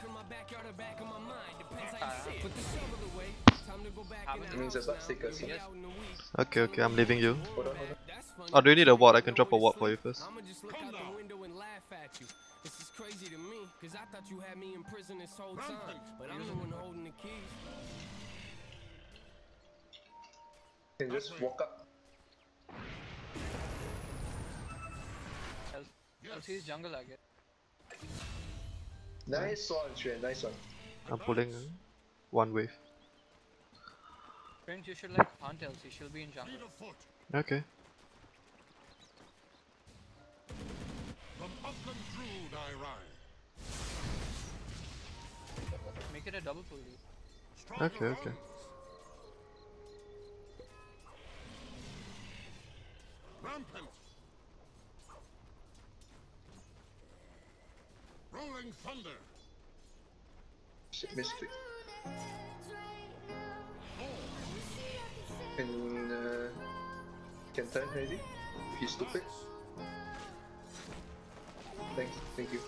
It means it's not stickers. Okay, I'm leaving you. Hold on. Oh, do you need a ward? I can drop a ward for you first. I'ma just look out the window and laugh at you. This is crazy to me, cause I thought you had me in prison this whole time. But I'm the one holding the keys. You can just walk up. I'll see his jungle, I guess. Nice one, Xuan. Nice one. I'm pulling one wave. Friends, you should like hunt Elsie. She'll be in jungle. Okay. From upland Druid I ride. Make it a double pull, dude. Okay. Rampant. Rolling thunder. Shit, misclick. Can turn maybe? If he's stupid. Thank you.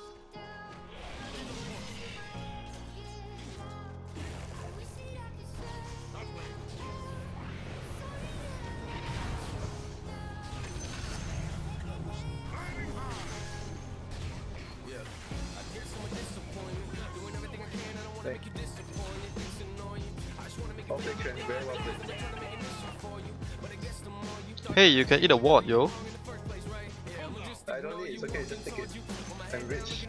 Well played, Xuan. Very well played. Hey, you can eat a ward, yo. I don't need it. It's okay. Just take it. I'm rich.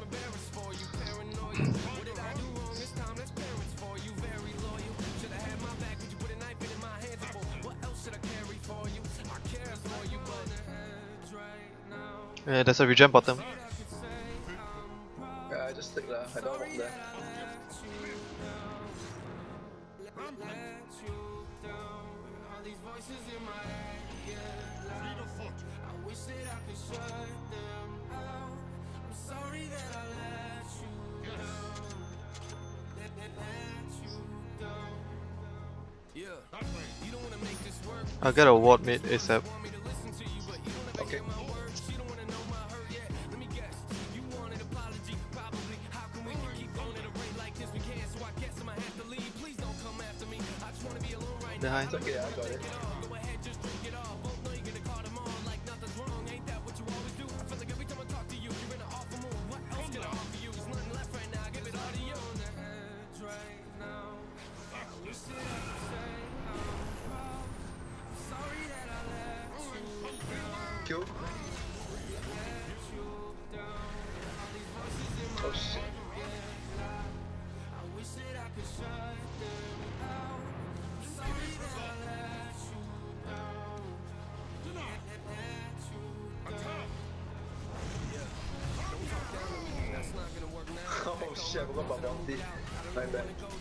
Yeah, there's a regen bottom. Yeah, I just stick lah. I don't walk there. I'll get a ward mid ASAP. Okay. Behind. It's okay, I got it. Kill. Oh shit. Oh shit, I forgot about bounty. My bad.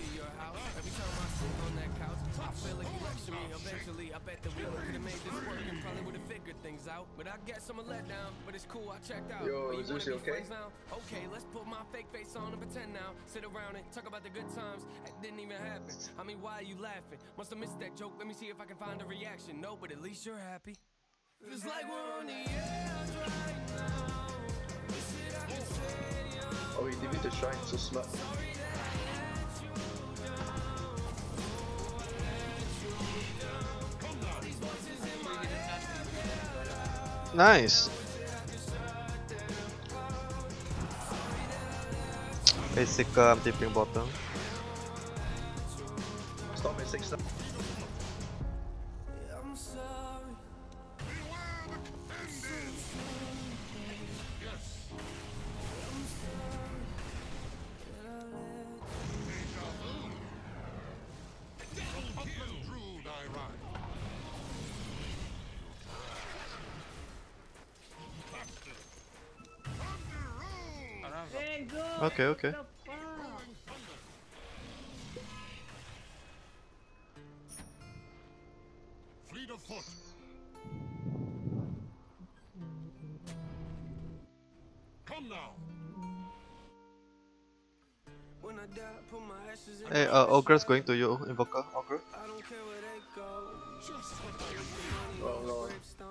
Eventually, I bet that we could have made this work and probably would have figured things out. But I guess I'm a letdown, but it's cool, I checked out. Yo, But you Zeus, wanna you be okay? friends now? Okay, let's put my fake face on and pretend now. Sit around and talk about the good times that didn't even happen. I mean, why are you laughing? Must have missed that joke, let me see if I can find a reaction. No, but at least you're happy. Feels like we're on the edge right now. Wish that I could say, Oh, he defeated the shrine, so smart. Nice. Basic, I'm tipping bottom. Storm is 6 now. I'm sorry. Upland Druid I ride. Okay, okay. Fleet of foot. Come now. When I die, put my ashes in Hey, Ogre's going to you, Invoker. Ogre. I don't care where they go. Oh no.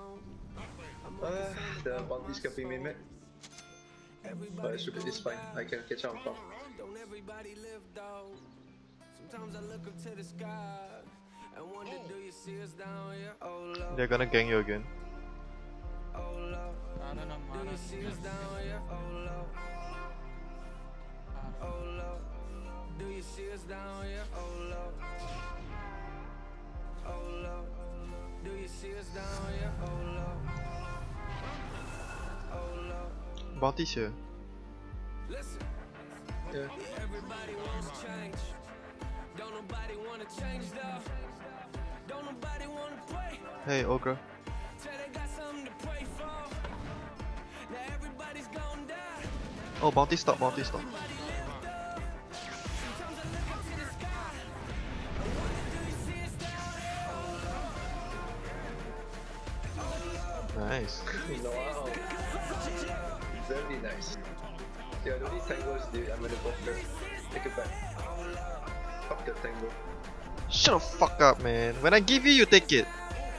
The bounty's capping me, mate. But it's fine, I can catch up on farm. Don't everybody live though? Sometimes I look up to the sky and wonder, do you see us down here? Oh Lord, They're gonna gang you again. oh Lord. Do you see us down here? Oh Lord, oh Lord. Do you see us down here? Oh Lord, oh Lord. Do you see us down here? Oh Lord, oh Lord. Bounty's here. Listen. Yeah. Everybody wants change. Don't nobody wanna change though. Don't nobody wanna pray. Hey, Ogre. Say they got something to pray for. Now everybody's gonna die. Oh, bounty stop, bounty stop. Everybody lived up. Sometimes I look up to the sky. I wonder, do you see us down here? Nice. Wow. Very nice. Yeah, I don't need tangles, dude. I'm gonna go there. Take it back. Fuck the tangle. Shut the fuck up, man. When I give you, you take it.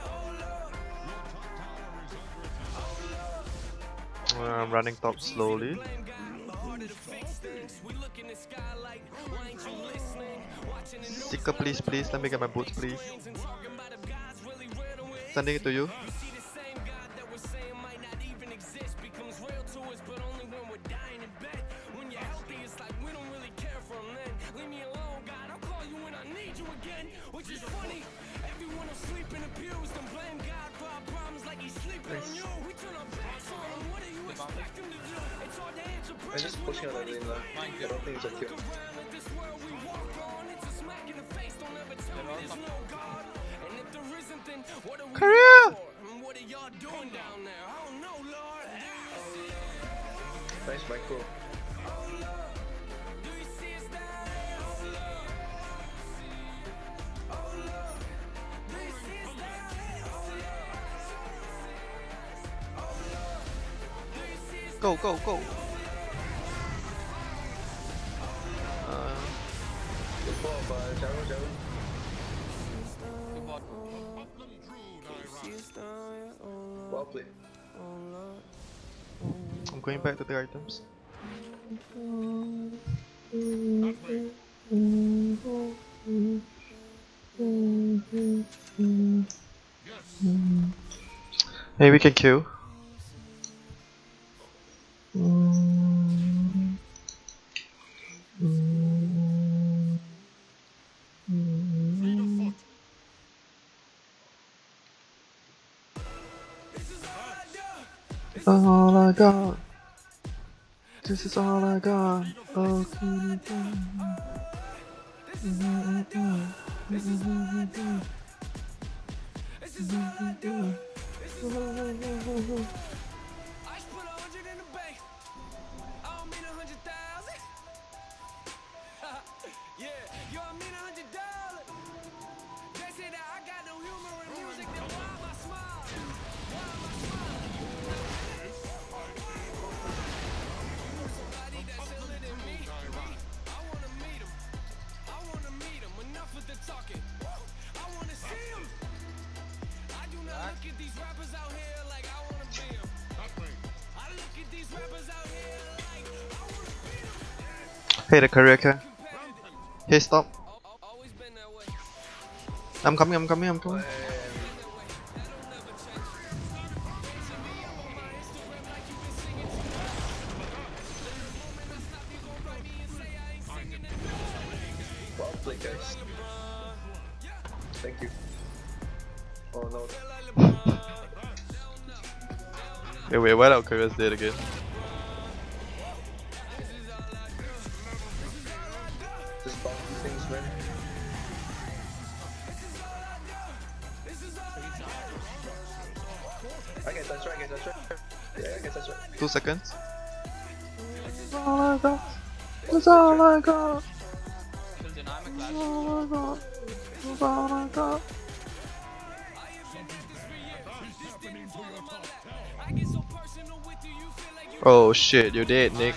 I'm running top slowly. Seeker, please, please. Let me get my boots, please. Sending it to you. Which is funny, everyone will sleep in the pews and blame God for our problems like he's sleeping on you. We turn our backs on him, what do you expect him to do? It's hard to answer I'm just pushing out the lane now. I don't think it's a kill. in this world we walk on. It's a smack in the face, don't ever tell me there's no God. And if there isn't, then what are we Career! for? And what are y'all doing down there? I don't know, Lord. Nice micro. Do you see us down there? Do you see us down there? Do you see us Go, go, go. Good ball, but Jaro. Upland Druid I ride. Well played. I'm going back to the items. That way. Hey, we can kill. All I got. This is all I got. Oh, can I just put 100 in the bank. I don't mean 100,000. Yeah, yo, I mean $100. They say that I got no humor in music, then why am I smiling? Why am I smiling? Somebody that's iller than me. I wanna meet him. I wanna meet him. Enough with the talking. I wanna see him. I do not look at these rappers out here like I wanna be him. I look at these rappers out here like I wanna beat him. Hey, the career car. Hey, stop. Always been that way. I'm coming. That'll never change. To me, I'm on my Instagram like you been singing to me. The moment I stop, you gon' write me and say I ain't singing enough. Well played, guys. Thank you. Oh no. Wait, why our careers dead again? Just bouncy things, man. I can touch right, Yeah, I can touch right. 2 seconds. That's all I got. That's all I got. She'll dynamic That's clash. all I got. That's all I got. Oh shit, you're dead, Nick.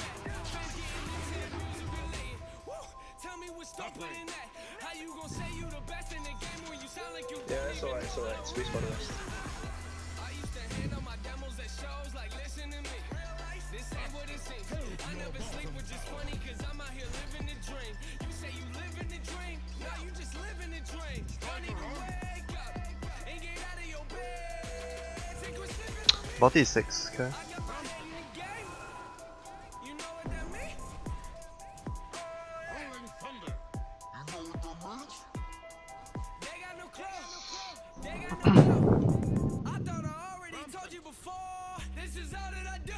Tell me what's stupid in that. How you gon' say you the best in the game when you sound like you Yeah, it's alright. Space for the rest. I used to hand out my demos at shows like listen to me. This ain't what it seems. I never sleep, which is funny cause I'm out here living the dream. You say you living the dream, now you just living the dream. Don't even wake up and get out of your bed. Take a snippet on me. Body 6, okay. I got my head in the game. You know what that mean? Rolling thunder. They got no clue. They got no clue. I thought I already told you before. This is all that I do.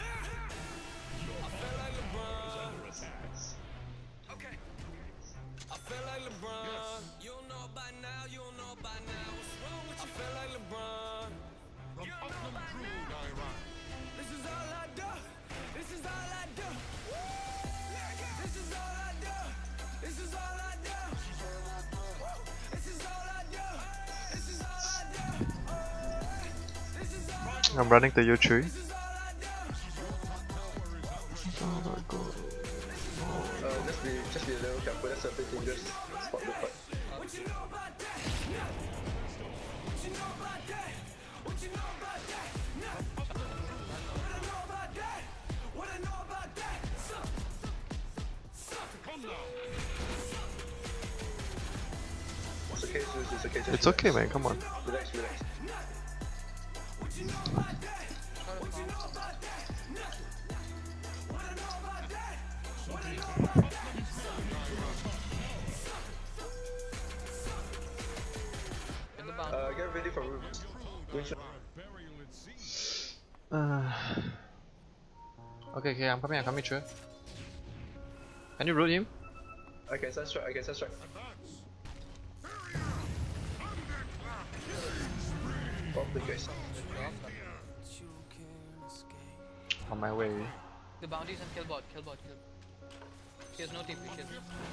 I feel like LeBron. Okay. I feel like LeBron. You don't know by now. You don't know by now. What's wrong with you? I feel like LeBron. From Upland Druid I rise. This is all I do. This is all I do. This is all I do. This is all I do. This is all I do. This is all I do. This is all I'm running to you, tree. This is all I do. Just be a little careful, that's a bit dangerous. Spot the fight. What you know about that? No. What you know about that? What you know about that? No. What I know about that? What I know about that? Come now. It's okay, Zeus, it's okay. Just It's okay, man. Come on. Relax. What you know about that? What you know about that? No. What I know about that? What I know about that? In the bound. Get ready for win shot. Okay, I'm coming, true. Can you root him? I can send strike. Well played, guys. On my way. The bounties and kill bot. He has no TP. Kill.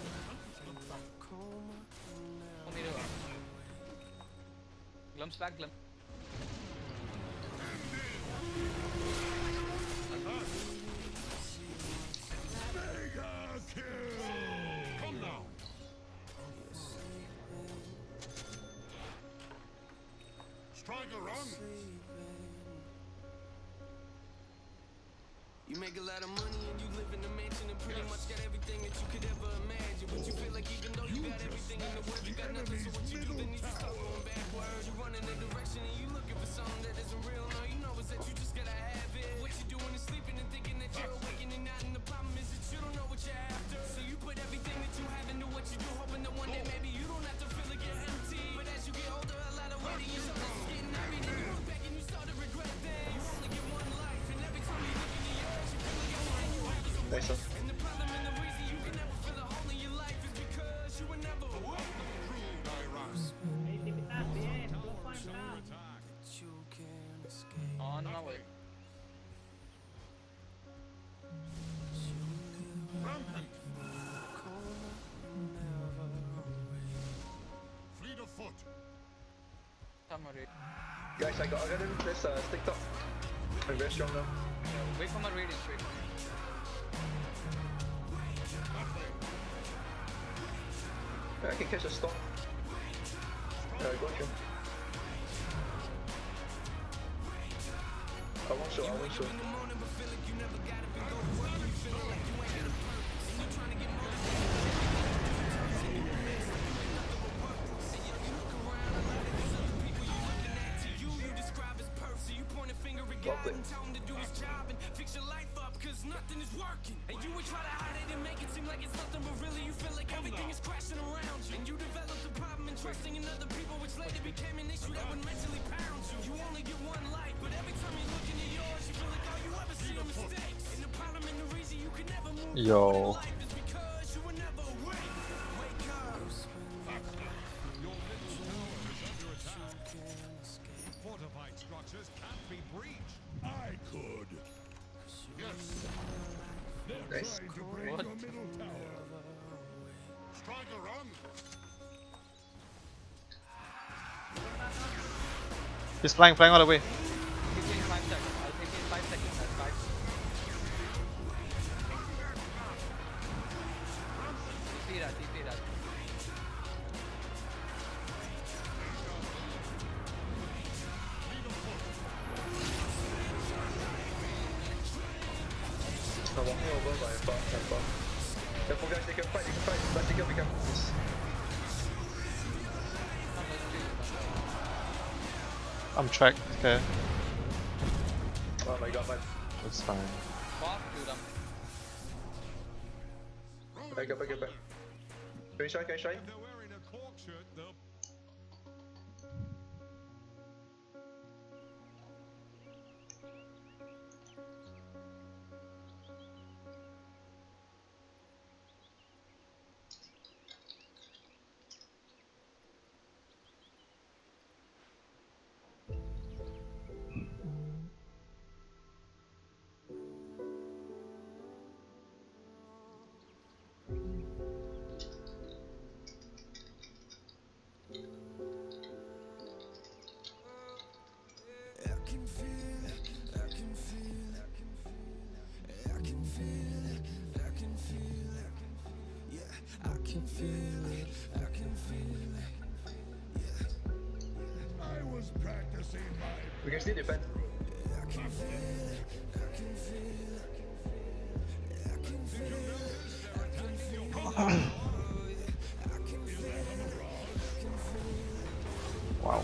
Oh, me too. Glumps back, Glump. Come now. Striker run. You make a lot of money and you live in a mansion and pretty much got everything that you could ever imagine. But you feel like even though you got everything in the world, you got nothing. So what you do then is you start going backwards. You run in a direction and you looking for something. something that isn't real. No, you know it's that you just gotta have it. What you doing is sleeping and thinking that you're awakening out, and the problem is that you don't know what you're after. So you put everything that you have into what you do, hoping that one day maybe you don't have to feel like you're empty. But as you get older, a lot of weight in your shoulders is getting heavy. Then you look back and you start to regret that. You only get one life, and every time you look into yours, you feel like everything you have is a waste. And the problem and the reason you can never feel a hole in your life is because you were never awake. On my way. Fleet of foot. Summary. Guys, I got him. Let's stick top. I'm very strong now. Wait for my radius, wait. I can catch a stop. Go on. I won't show. And tell him to do his job and fix your life up, cause nothing is working. And you would try to hide it and make it seem like it's nothing, but really you feel like everything is crashing around you. And you developed a problem in trusting in other people, which later became an issue that would mentally pound you. You only get one life, but every time you look into yours, you feel like all you ever see are mistakes. And the problem and the reason you can never move forward in life is because you were never awake. Wake up. Your middle tower is under attack. Fortified structures can't be breached. I could. Yes. They're Nice. trying to break What? your middle tower. Striker run. He's flying all the way. Take me in 5 seconds. I'll take you in 5 seconds. That's 5. TP that. I'm walking over by a bar. Careful guys, they can fight, but they can become this. I'm tracked. Okay, Oh my god, man. it's fine. Boss, dude, I get back. Can you try? If they're wearing a cork shirt, they'll I was practicing my We can still defend. Wow.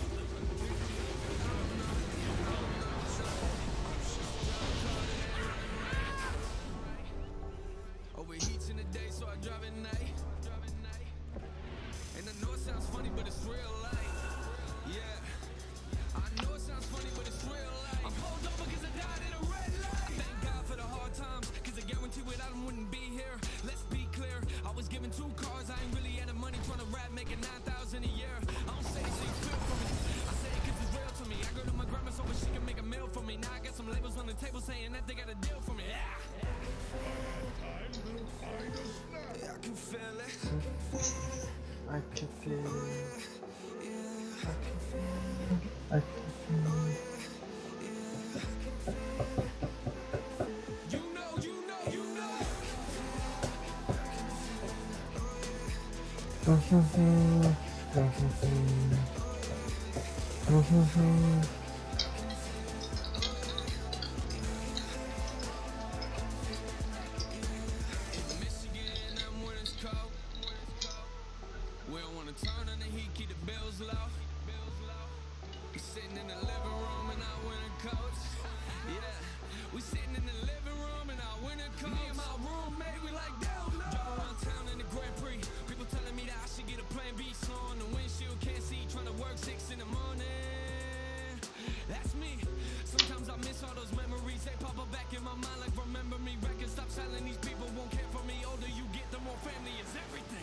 Overheats in the day, so I drive at night. And I know it sounds funny, but it's real life. Yeah. I know it sounds funny, but it's real life. I'm pulled over because I died in a red light. Thank God for the hard times, because I guarantee without them wouldn't be here. Let's be clear, I was given 2 cars, I ain't really had the money trying to rap, making 9,000 a year. I don't say this ain't feel for me, I say it because it's real to me. I go to my grandma so she can make a meal for me. Now I got some labels on the table saying that they got a deal for me. Yeah. I can feel it. I can feel it. I can feel it. You know. Michigan, I'm when it's cold. We don't wanna turn on the heat, keep the bills low. We sitting in the living room in our winter coats. Yeah, we sitting in the living room in our winter coats. Me and my roommate, we like down low. Drive around town in the Grand Prix. People telling me that I should get a plan B. Slow on the windshield, can't see. Trying to work 6 in the morning. That's me. Sometimes I miss all those memories. They pop up back in my mind like remember me. Records stop selling. These people won't care for me. Older you get, the more family is everything.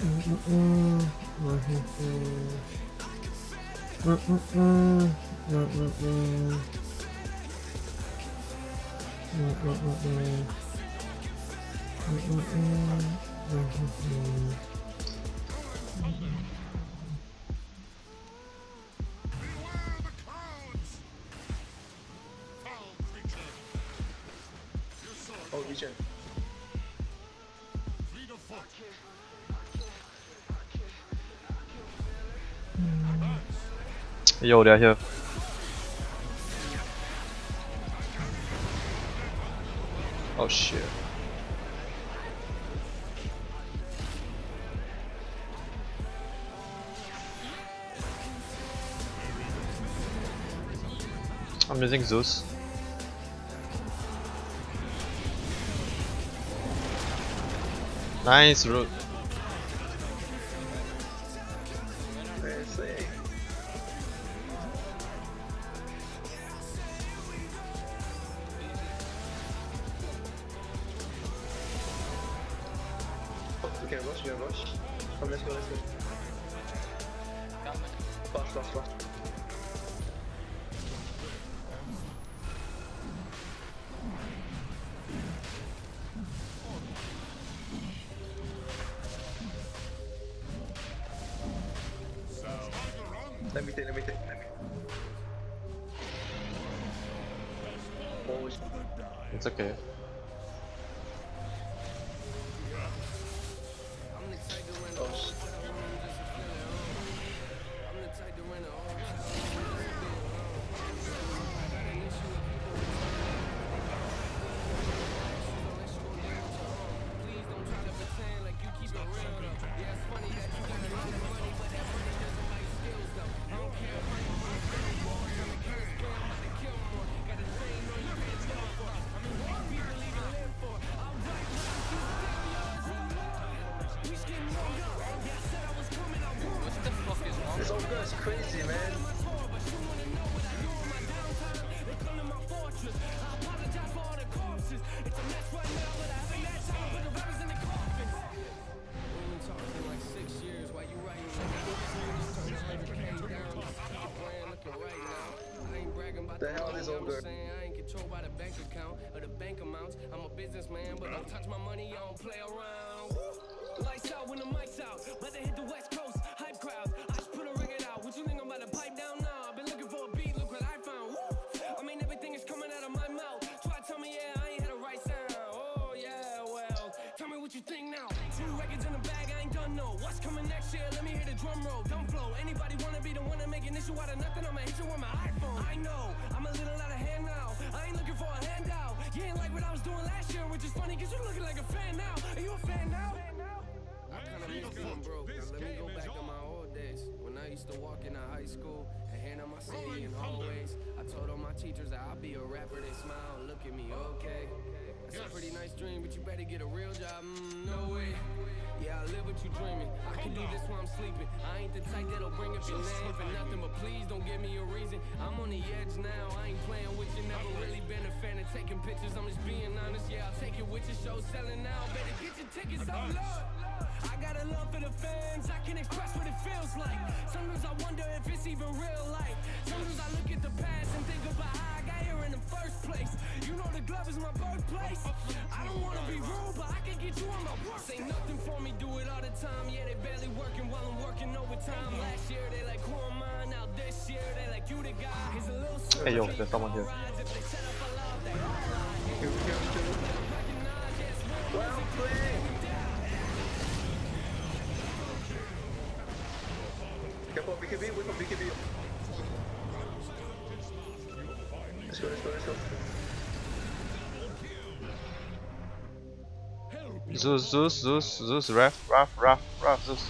Oh, Vision. Fleet of foot. Yo, they're here. Oh shit. I'm using Zeus. Nice root. Nice. We can rush. Come, let's go. Fast. Let me take. Oh, It's okay. this old girl's crazy, man. The hell is old girl? I ain't controlled by the bank account or the bank amounts. I'm a businessman, but don't touch my money, I don't play around. Lights out when the mic's out. Let it hit the West Coast, hype crowd. I just put a record out. What you think I'm about to pipe down now? I've been looking for a beat, look what I found. Woo! I mean, everything is coming out of my mouth. Try to tell me, yeah, I ain't had a right sound. Oh, yeah, well, tell me what you think now. 2 records in the bag, I ain't done no. What's coming next year? Let me hear the drum roll. Don't flow. Anybody wanna be the one to make an issue out of nothing? I'ma hit you with my iPhone. I know, I'm a little out of hand now. I ain't looking for a handout. You ain't like what I was doing last year, which is funny, cause you looking like a fan now. Are you a fan now? I kinda miss being broke. Now let me go back to my old days when I used to walk into high school and hand out my city in hallways. I told all my teachers that I'll be a rapper. They smile and look at me, okay. That's a pretty nice dream, but you better get a real job. No way. Yeah, I live what you dreaming. I can do this while I'm sleeping. I ain't the type that'll bring up your name for nothing, but please don't give me a reason. I'm on the edge now. I ain't playing with you. Never really been a fan of taking pictures. I'm just being honest. Yeah, I'll take it with your show selling now. Better get your tickets out, Lord. I got a love for the fans. I can express what it feels like. Sometimes I wonder if it's even real life. Sometimes I look at the past and think about how I got here in the first place. You know the glove is my birthplace. I don't wanna be rude, but I can get you on my work. Say nothing for me, do it all the time. Yeah, they barely working while I'm working overtime. Last year they like, who am I? Now this year they like, you the guy. He's a little slow. Hey yo, there's someone here. Well played. Careful, BKB, wait for BKB. Let's go. Zeus, ref, Zeus.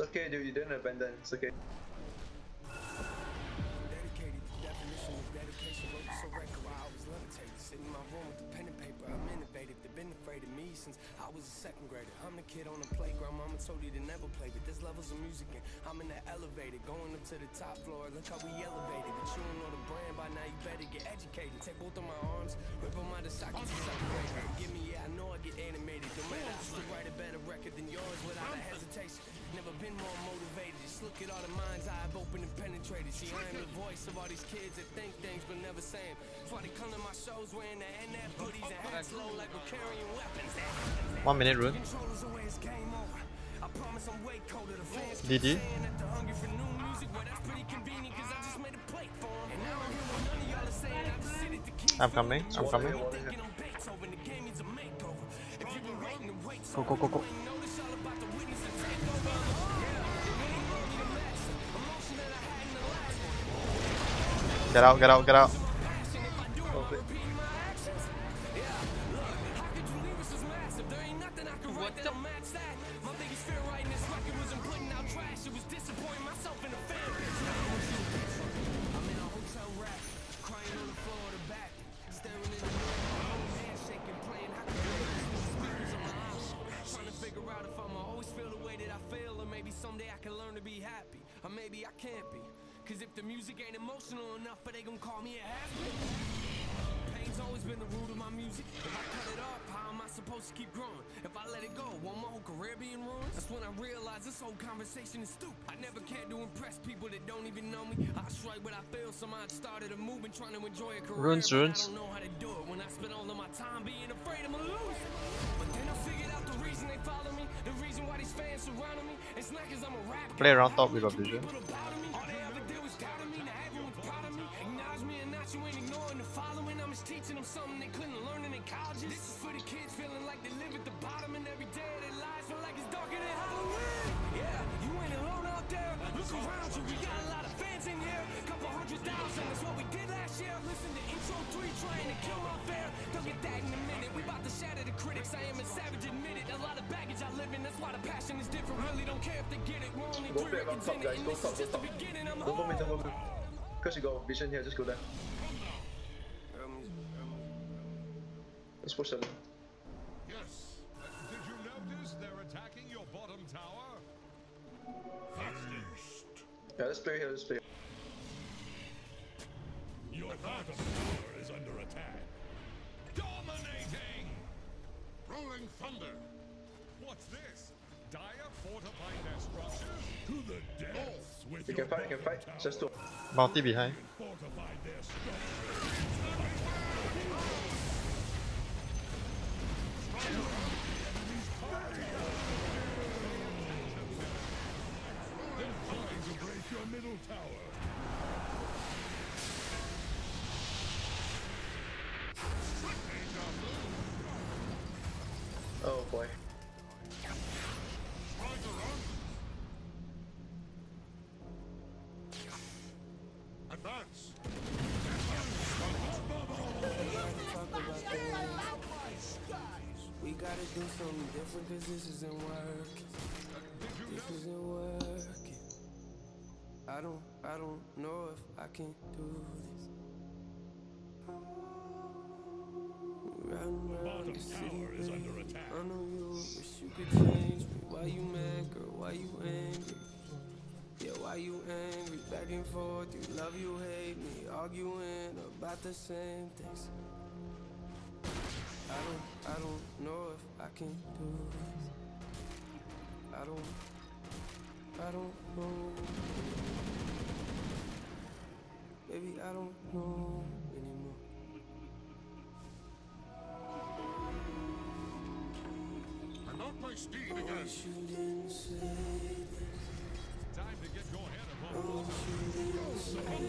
okay, dude. You didn't abandon. It's okay. Dedicated, the definition of dedication. Wrote this a record while I was levitating. Sitting in my room with the pen and paper. I'm innovative. They've been afraid of me since I was a second grader. I'm the kid on the playground. Mama told you to never play, but there's levels of music and I'm in the elevator, going up to the top floor. Look how we elevated. But you don't know the brand by now. You better get educated. Take both of my arms, rip them out of sockets and separate. Forgive me, yeah, I know I get animated. No matter, I still write a better record than yours without a hesitation. Never been more motivated. Just look at all the minds I've opened and penetrated. See, I am the voice of all these kids that think things but never say them. That's why they come to my shows wearing the NF hoodies and hats low like we're carrying weapons. 1 minute rune. Controllers always game over. I promise I'm way colder. The fans DD. saying that they're hungry for new music. Well, that's pretty convenient because I just made a plate for them. And now I'm here with none of y'all are saying I just sit at the keys. I'm coming. I'm coming. Thinking I'm Beethoven. The game needs a makeover. If you've been waiting to wait so Go, go, go, go. you notice all about the witness and take over. Yeah, it really brought me to master. Emotion that I had in the last one. Get out, get out, get out. Passion if I do it, I'm repeating my actions. Yeah, look, how could you leave us as massive? There ain't nothing I can write that'll match that. My biggest fear writing this record wasn't putting out trash. It was disappointing myself in the fan base. Now I want you to picture. I'm in a hotel rack, crying on the floor of the back, staring in the mirror, hand shaking, playing how to do it. Speakers on my eyes, trying to figure out if I'ma always feel the way that I feel, or maybe someday I can learn to be happy, or maybe I can't be. Cause if the music ain't emotional enough, but they gon' call me a has-been. Pain's always been the root of my music. If I cut it off, how am I supposed to keep growing? If I let it go, won't my whole career be in ruins? That's when I realized this whole conversation is stupid. I never cared to impress people that don't even know me. I strike what I feel, somehow it started a movement trying to enjoy a career. Runes, but runes. I don't know how to do it when I spend all of my time being afraid I'ma lose. But then I figured out the reason they follow me, the reason why these fans surrounding me. It's not cause I'm a rap Play around top with a vision. all they ever did was doubt me. Now everyone's proud of me. Acknowledge me and not you ain't ignoring the following. I'm just teaching them something they couldn't learn in colleges. This is for the kids feeling like they live at the bottom, and every day of their lives feel like it's darker than Halloween. Yeah, you ain't alone out there. Look around you, we got a lot of fans in here. Couple 100,000, that's what we did last year. Listen to intro 3 trying to kill my fare. Don't get that in a minute. We about to shatter the critics. I am a savage, admit it. A lot of baggage I live in. That's why the passion is different. Really don't care if they get it. We're only Go 3 play around records top, in it, guys. and Go this top, is go just the top. beginning. I'm Don't go mid, don't go mid. Because you got vision here, just go there. Let's push them. Yes. Did you notice they're attacking your bottom tower? Finished. Yeah, let's play here, let's play. Your bottom tower is under attack. Dominating! Rolling thunder. What's this? Dire fortified their structures to the depths with You your can fight, you can fight. bottom Just do. Bounty behind. fortified their structures. They're trying to break your middle tower. Oh boy. Advance. We gotta do something different cause this isn't working. This isn't working. I don't know if I can do this. Riding around the city, is under attack. I know you wish you could change me. Why you mad, girl? Why you angry? Yeah, why you angry? Back and forth, you love, you hate me. Arguing about the same things. I don't know if I can do this. I don't know. Baby, I don't know anymore. I'm out my speed again. Wish you didn't say this. Time to get your head above Wish you didn't say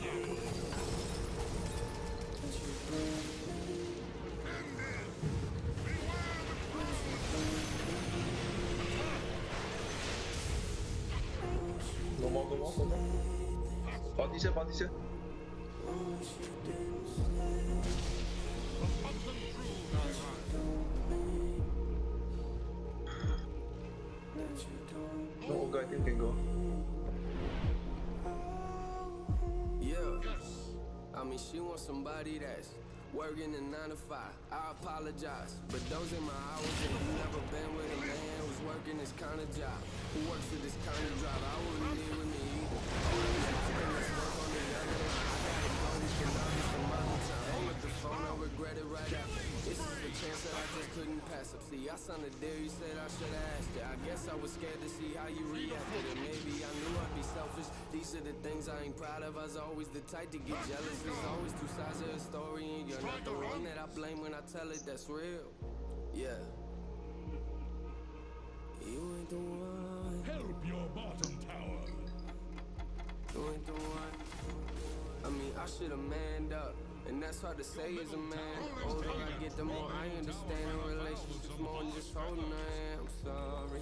that you bring Go more, go more, go more. Bounty's here, bounty's here. No, Ogre, I think can go. Yeah. I mean, she wants somebody that's working a 9 to 5. I apologize, but those ain't my hours. And you never been with a man who's working this kind of job, who works with this kind of job. I wouldn't live with me either. Hang up the phone, I regret it right after. This is the chance that I just couldn't pass up. See, I signed a deal, you said I should have asked you. I guess I was scared to see how you reacted. And maybe I knew I'd be selfish. These are the things I ain't proud of. I was always the type to get jealous. There's always two sides of a story, and you're not the one that I blame when I tell it. That's real. Yeah. You ain't the one. Help your bottom tower. You ain't the one. I mean, I should've manned up. And that's hard to say as a man. The older I get, the more I understand a relationship's more than just holding a hand. I'm sorry.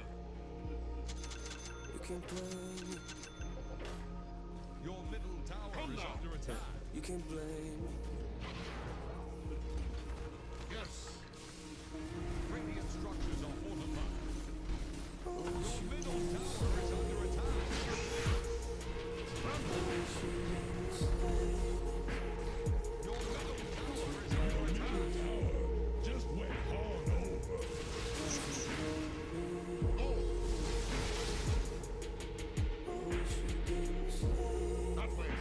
You can blame me. Your middle tower is under attack. You can blame me. Yes. Radiant structures are fortified. Your middle tower is under attack. Just wait on over. That way.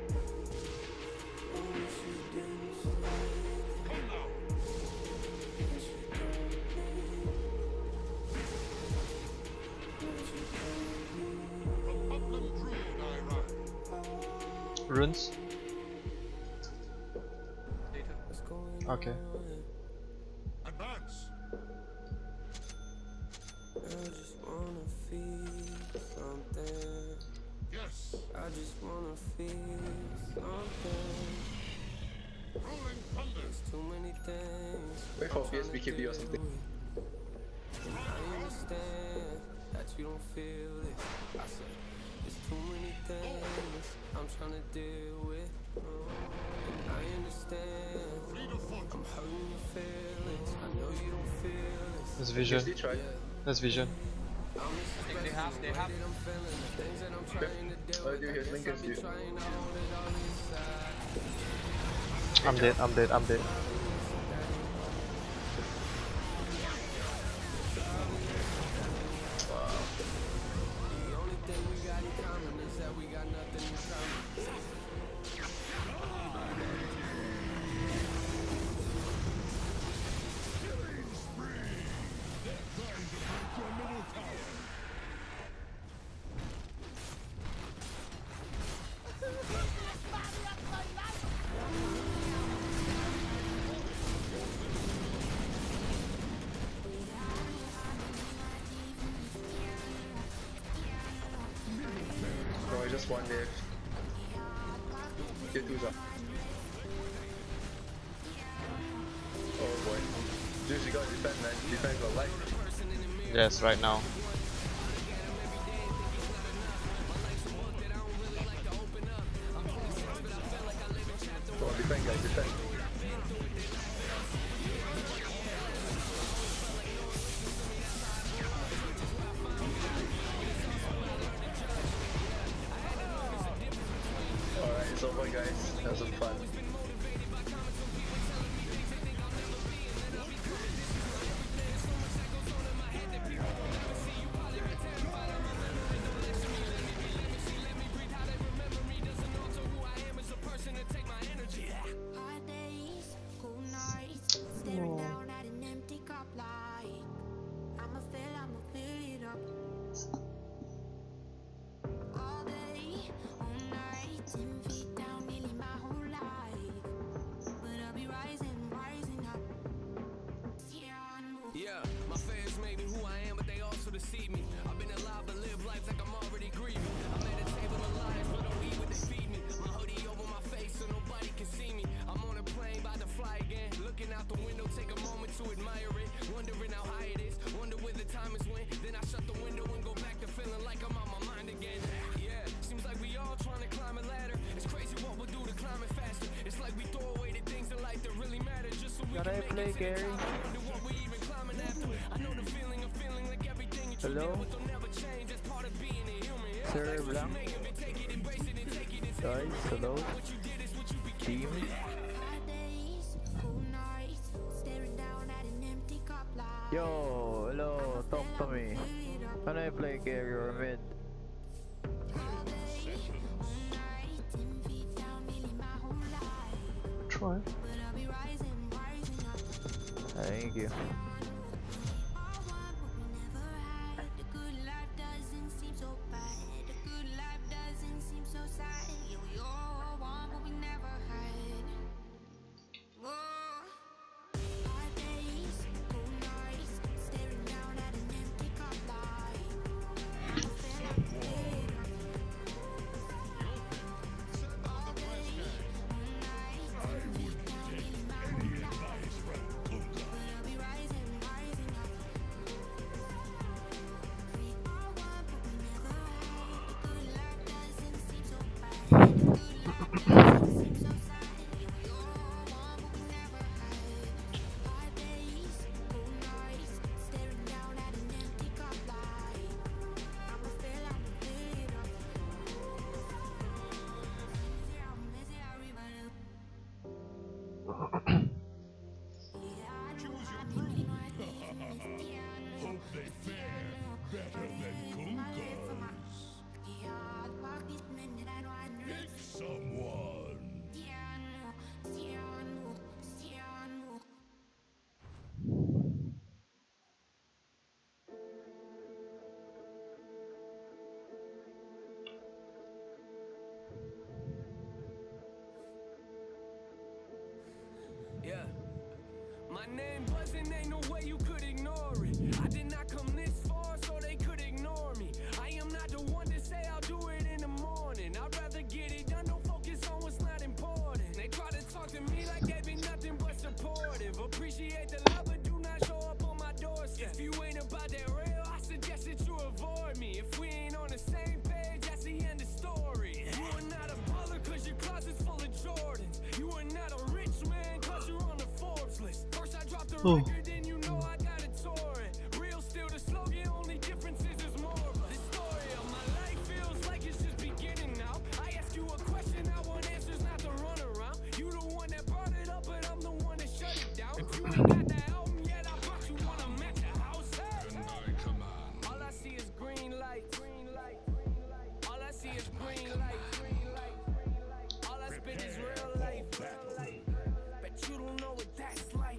Come now. From upland druid I ride. Runes? Data. Okay. Advance. I just wanna feel something. Yes. I just wanna feel something. Rolling thunder. There's too many things. Wait for PSBKB or something. I understand that you don't feel it. I said, there's too many things I'm trying to deal with. And I understand I'm hurting your feelings. I know you don't feel it. That's PSG vision. try. That's vision. I think they have. Oh, dude, here's Lincoln's dude. I'm dead, I'm dead, I'm dead. The only thing we got in common is that we got nothing in common. No, just one wave. Tier 2's up. Oh boy. Juice, you gotta defend, man. Defend your life. Yes, right now. Come on, defend, guys, defend. Alright, it's over, guys. That was some fun. Hard days, cool nights, staring down at an empty cup like I'ma fill it up. All day, all night, 10 feet down, nearly my whole life. But I'll be rising up. Yeah, my fans made me who I am, but they also deceive me. I've been alive but live life like I'm already grieving. I'm at a table of lies, but don't eat what they feed me. My hoodie over my face so nobody can see me. I'm on a plane, about to fly again. Looking out the window, take a moment to admire it. Wondering how high it is, wonder where the time is when. Then I shut the window and go back to feeling like I'm on my mind again. Yeah, seems like we all trying to climb a ladder. It's crazy what we'll do to climb it faster. It's like we throw away the things in life that really matter just so we can make it to the top. I wonder what we even climbing after. I know the feeling of feeling like everything you truly with will never change. That's part of being serve lang. Guys, hello. Team. Yo, hello, talk to me. Can I play carry or mid? Try. Thank you. Yeah. My name buzzing, ain't no way you could ignore it. I did not come this far so they could ignore me. I am not the one to say I'll do it in the morning. I'd rather get it done, don't focus on what's not important. They try to talk to me like they be nothing but supportive. Appreciate the love, but do not show up on my doorstep. If you ain't about that real, I suggest that you avoid me. If we ain't on the same page, that's the end of story. You are not a baller cause your closet's full of Jordans. You are not a rich man cause you're on the Forbes list. First I dropped the record, then you know I got it touring. Real still the slogan, only difference is there's more of us. The story of my life feels like it's just beginning now. I ask you a question, I want answers, not to run around. You the one that brought it up, but I'm the one that shut it down. If you ain't got the album yet, I brought you one, I'm at the house. Hey. All I see is green light, green light, green light. All I see is green light, green light. All I spit is real life, real life. Bet you don't know what that's like.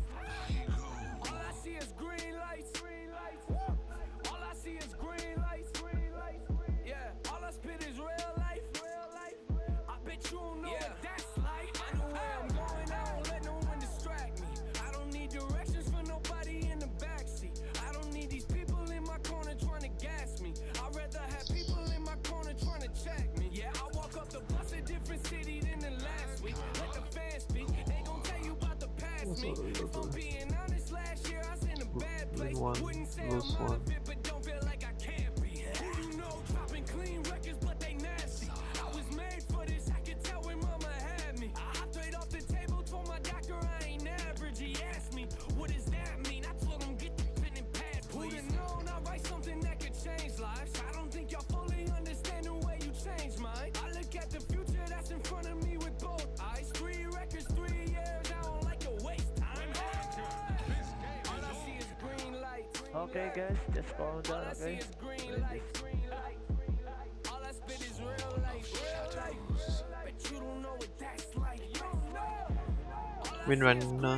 All I see is green lights, green lights. All I see is green lights, green lights. Yeah, all I spit is real life, real life. I bet you don't know what that's like. I know where I'm going, I don't let no one distract me. I don't need directions for nobody in the backseat. I don't need these people in my corner trying to gas me. I'd rather have people in my corner trying to check me. Yeah, I walk up the bus a different city than the last week. Let the fans speak, they gon' tell you about the past me. If I'm being honest, last year I was in a bad place. Wouldn't say I'm out of it, but don't feel like I can't be. Who you know dropping clean records, but they nasty. I was made for this, I could tell when mama had me. I hopped right off the table, told my doctor I ain't average. He asked me, what does that mean? I told him, get the pen and pad, please. Who'da known I write something that could change lives? I don't think y'all fully understand the way you changed mine. I look at the future that's in front of me with both eyes. 3 records, 3 years, I don't like to waste time. All I see is green light. Okay guys, just calm down, All I see okay? is green light, green light. All I spit is real life, real life. Bet you don't know what that's like. Win run na.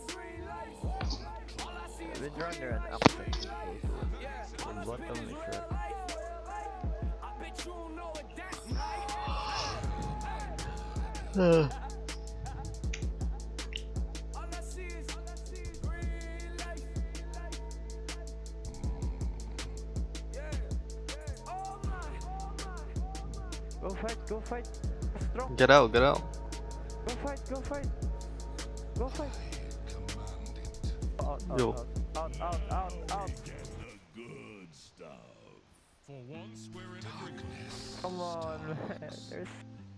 Windrunner and accent. On bottom is sure. I bet you don't know what that's like. All I see is green light. Yeah. Oh my. Go fight, go fight. Strong. Get out, get out. Go fight, go fight. Go fight. Out, Yo. out, out. Good stuff. For once, we're in agreement. Come on, man. There's...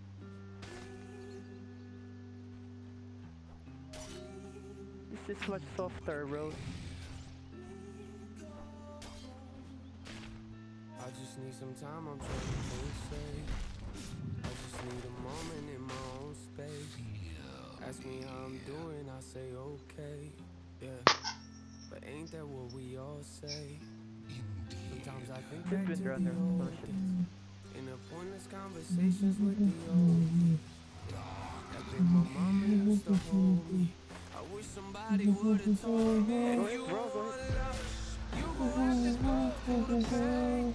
This is much softer, bro. I just need some time, I'm trying to think straight. I just need a moment in my own space. Ask me how I'm doing, I say okay. Yeah, but ain't that what we all say? Sometimes I think back to the old days, in the pointless conversations with the old. I think my mama used to hold me. I wish somebody would've told me. If you want love, you gon' have to go through the pain.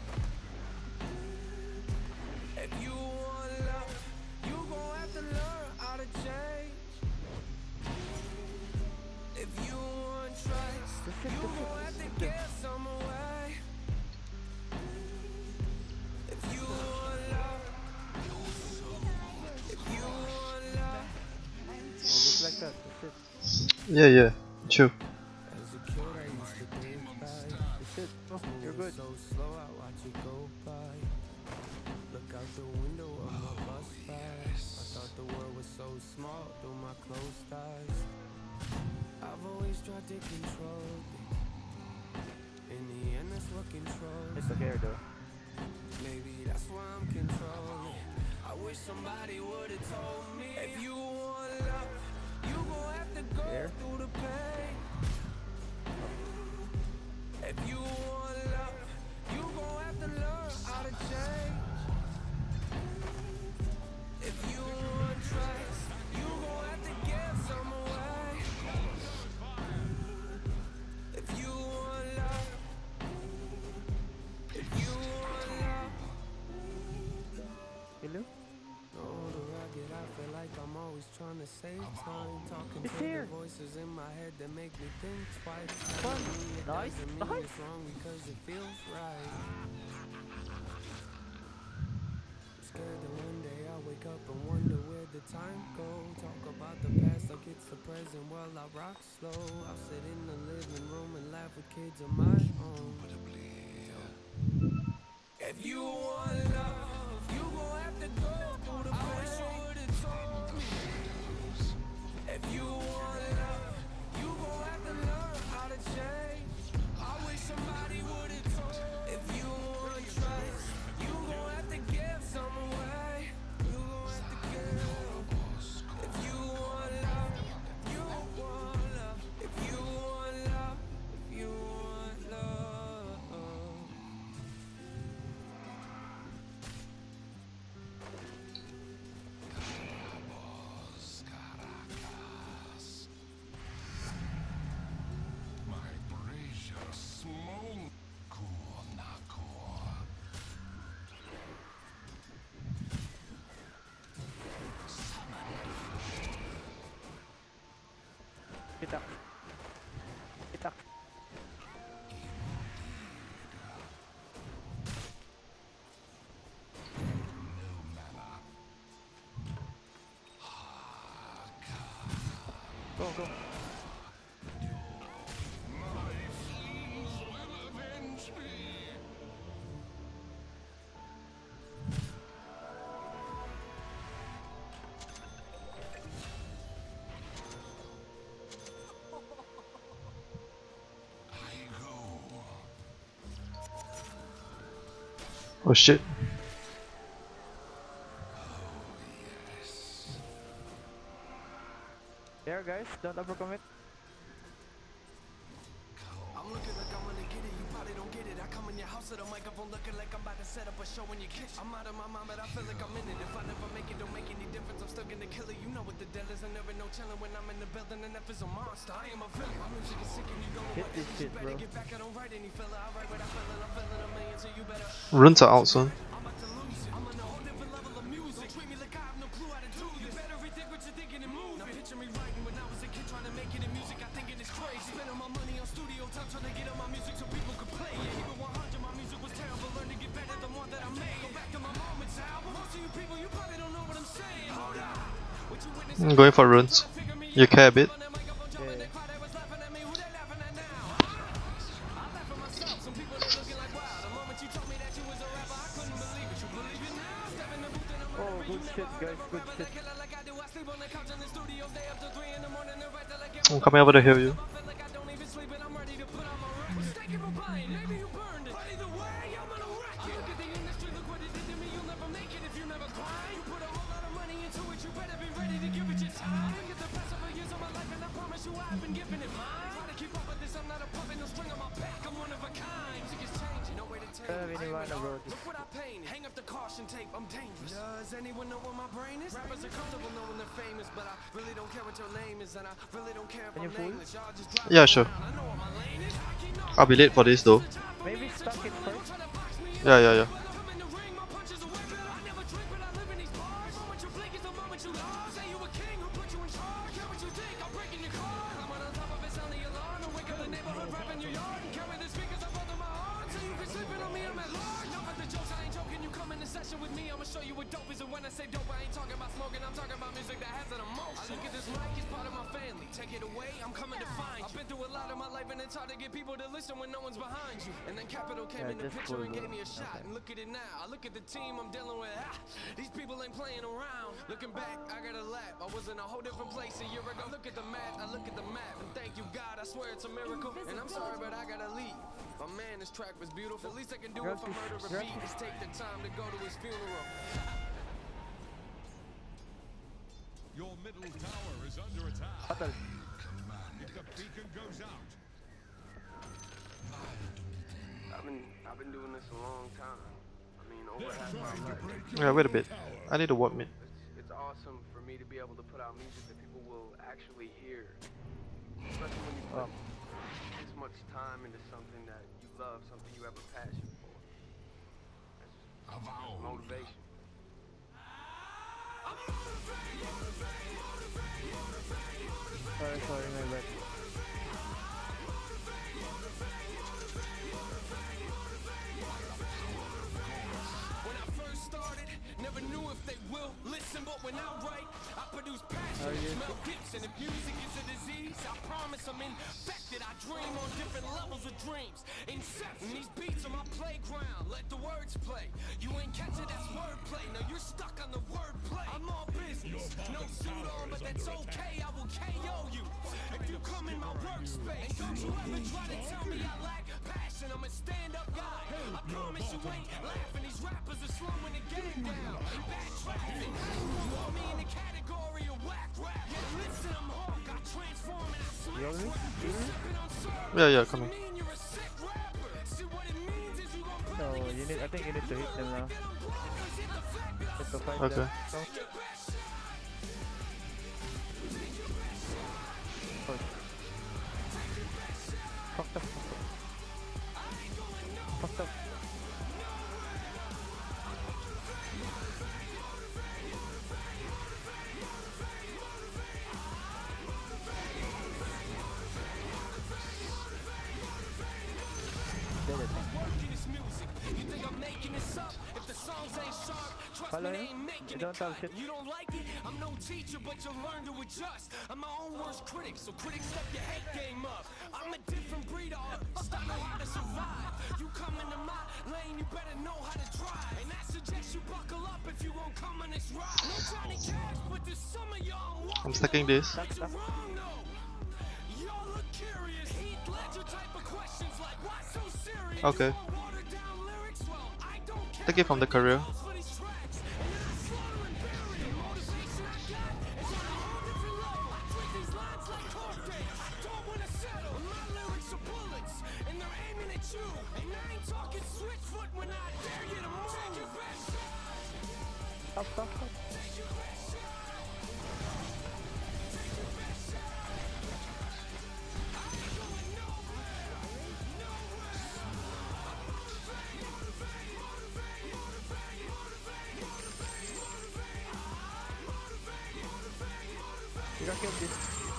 If you want love, you gon' have to learn how to change. If you want trust, you gon' have to give some away. If you want love, if you want love. Just like that, that's it. Yeah, yeah, true. As a kid, I used to think back. That's it. Oh, you're good. So slow, I watch it go by. Look out the window of my bus pass. I thought the world was so small through my closed eyes. I've always tried to control things. In the end, that's what controls. It's okay though. Maybe that's why I'm controlling. I wish somebody would've told me. If you want love, you gon' have to go through the pain. If you want love, you gon' have to learn how to change. If you want trust, you gon' have to give some away. If you want love, if you want love. Hello? The older I get, I feel like I'm always trying to save time. Talking to the voices in my head that make me think twice. Fun. It Nice. doesn't mean it's wrong because it feels right. I'm scared that one day I'll wake up and wonder where the time goes. Talk about the past like it's the present while I rock slow. I'll sit in the living room and laugh with kids of my own. If you want love, you gon' have to go through the pain. I wish you would've told me. If you want love, you gon' have to learn how to change. I wish somebody would've told me. If you want trust, you gon' have to give some away. You gon' have to give. If you want love, you want love. If you want love, if you want love. My brazier smoke. Kita. Kita. Go, go. Oh shit. There, guys, don't overcommit. I'm looking like I'm gonna get it, you probably don't get it. I come in your house with a microphone looking like I'm about to set up a show in your kitchen. I'm out of my mind, but I feel like I'm in it. If I never make it, don't make any difference. I'm still gonna kill it. You know what the deal is. I never know chilling when I'm in the building. And if it's a monster, I am a villain. My music is sick and you don't know Hit what this it is. shit, You better bro. get back, I don't write any filler. I write what I feel and I'm feeling a million, so you better. Runs are out soon. I'm about to lose it. I'm on a whole different level of music. Don't treat me like I have no clue how to do this. You better rethink what you're thinking and move. Now picture me writing when I was a kid trying to make it in music. I think it is crazy. Spending my money on studio time trying to get on my music so people could play it. Even 100, my music was terrible. Learn to get better the more that I made. Go back to my moments album. Most of you people, you probably don't know what I'm saying. Hold up. What you witness, I'm going for runes. You care a bit? Oh, good shit, guys, good shit. I'm coming over to heal you. I've been giving it mine. Trying to keep up with this, I'm not a puppet, no string on my back. I'm one of a kind. Music is changing, no way to take it. Look what I painted. Hang up the caution tape, I'm dangerous. Does anyone know what my brain is? Rappers are comfortable knowing they're famous, but I really don't care what your name is, and I really don't care if I'm nameless. Y'all just drop Yeah, sure. I know what my lane is. I'll be late for this though. Maybe stuck it first. Yeah, yeah, yeah. With me, I'ma show you what dope is, and when I say dope, I ain't talking about smoking, I'm talking about music that has an emotion. I look at this mic, it's part of my family. Take it away, I'm coming to find you. I've been through a lot of my life, and it's hard to get people to listen when no one's behind you. And then Capital came in the picture and gave me a shot. And look at it now, I look at the team I'm dealing with. These people ain't playing around. Looking back, I got a lap. I was in a whole different place a year ago. Look at the map, I look at the map, and thank you God, I swear it's a miracle. And I'm sorry, but I gotta leave. But man, this track was beautiful. The least I can do if I murder a beat is take the time to go to his funeral. Your middle tower is under attack. If the beacon goes out. I've been doing this a long time. I mean, over half my life. Yeah, wait a bit. I need to warp mid. It's awesome for me to be able to put out music that people will actually hear. Especially when you put this much time into something that you love, something you have a passion for. That's just motivation. Sorry, my bad. When I first started, never knew if they will listen, but when I write, I produce passion, smell dips, and if music is a disease, I promise I'm infected. I dream on different levels of dreams. Inception, these beats are my playground. Let the words play. You ain't catch it, that's wordplay. Now you're stuck on the wordplay. I'm all business, no suit on, but that's okay. I will KO you if you come in my workspace. And don't you ever try to tell me I lack passion. I'm a stand-up guy. I promise you ain't laughing. These rappers are slowing the game down. Bad traffic. You want me in the category of whack rap? Yeah, listen, I'm Hawk. I transform and I smash rap. Yeah, yeah, coming. So I think you need to hit them now. Hit to fight Okay. them. So. Push. Fucked up. Fucked up. Follow him. You don't have shit. You don't like it? I'm no teacher, but you'll learn to adjust. I'm my own worst critic, so critics step your hate game up. I'm a different breed of artist. I know how to survive. You come into my lane, you better know how to drive. And I suggest you buckle up if you won't come on this ride. No Johnny Cash, but there's some of y'all I'm stacking this. wrong though. Y'all look curious. Heath Ledger type of questions like why so serious? Okay. Watered down lyrics? Well, I don't care. Take it from the career. Stop. You don't kill this.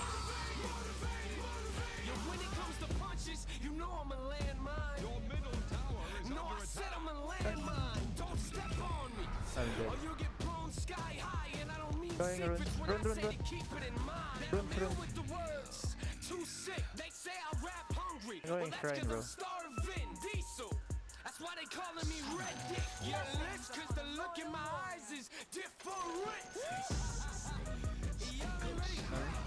When it comes to punches, you know I'm a landmine. Your middle tower is No, I under said attack. I'm a landmine. Don't step on me. I'm dead. Or you get blown sky high, and I don't mean Going run. secrets when Run, I run, say run. to keep it in mind. Run, I'm run. in with the words. Too sick. They say I rap hungry. Going Well, that's shrine, 'cause bro. I'm starving. Diesel. That's why they calling me Red Dick. Yeah, that's 'cause the look in my eyes is different. Y'all ain't ready.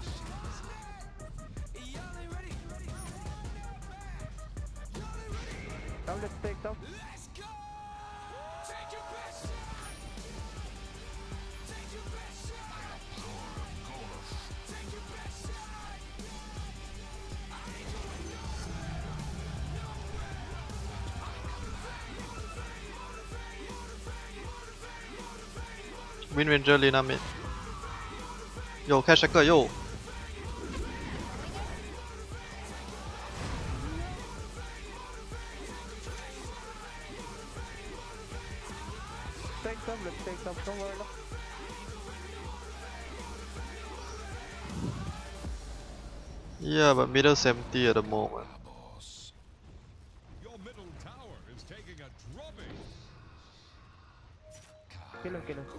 Y'all ain't ready. Now let's take them. Let's go. Take your best shot. Take your best shot. Take your best shot. Wind Ranger Lina mid. Yo, catch Shacker, yo. Take some, let's take some from Warlock. Yeah, but middle's empty at the moment. Your middle tower is taking a drubbing. Kill him, kill him.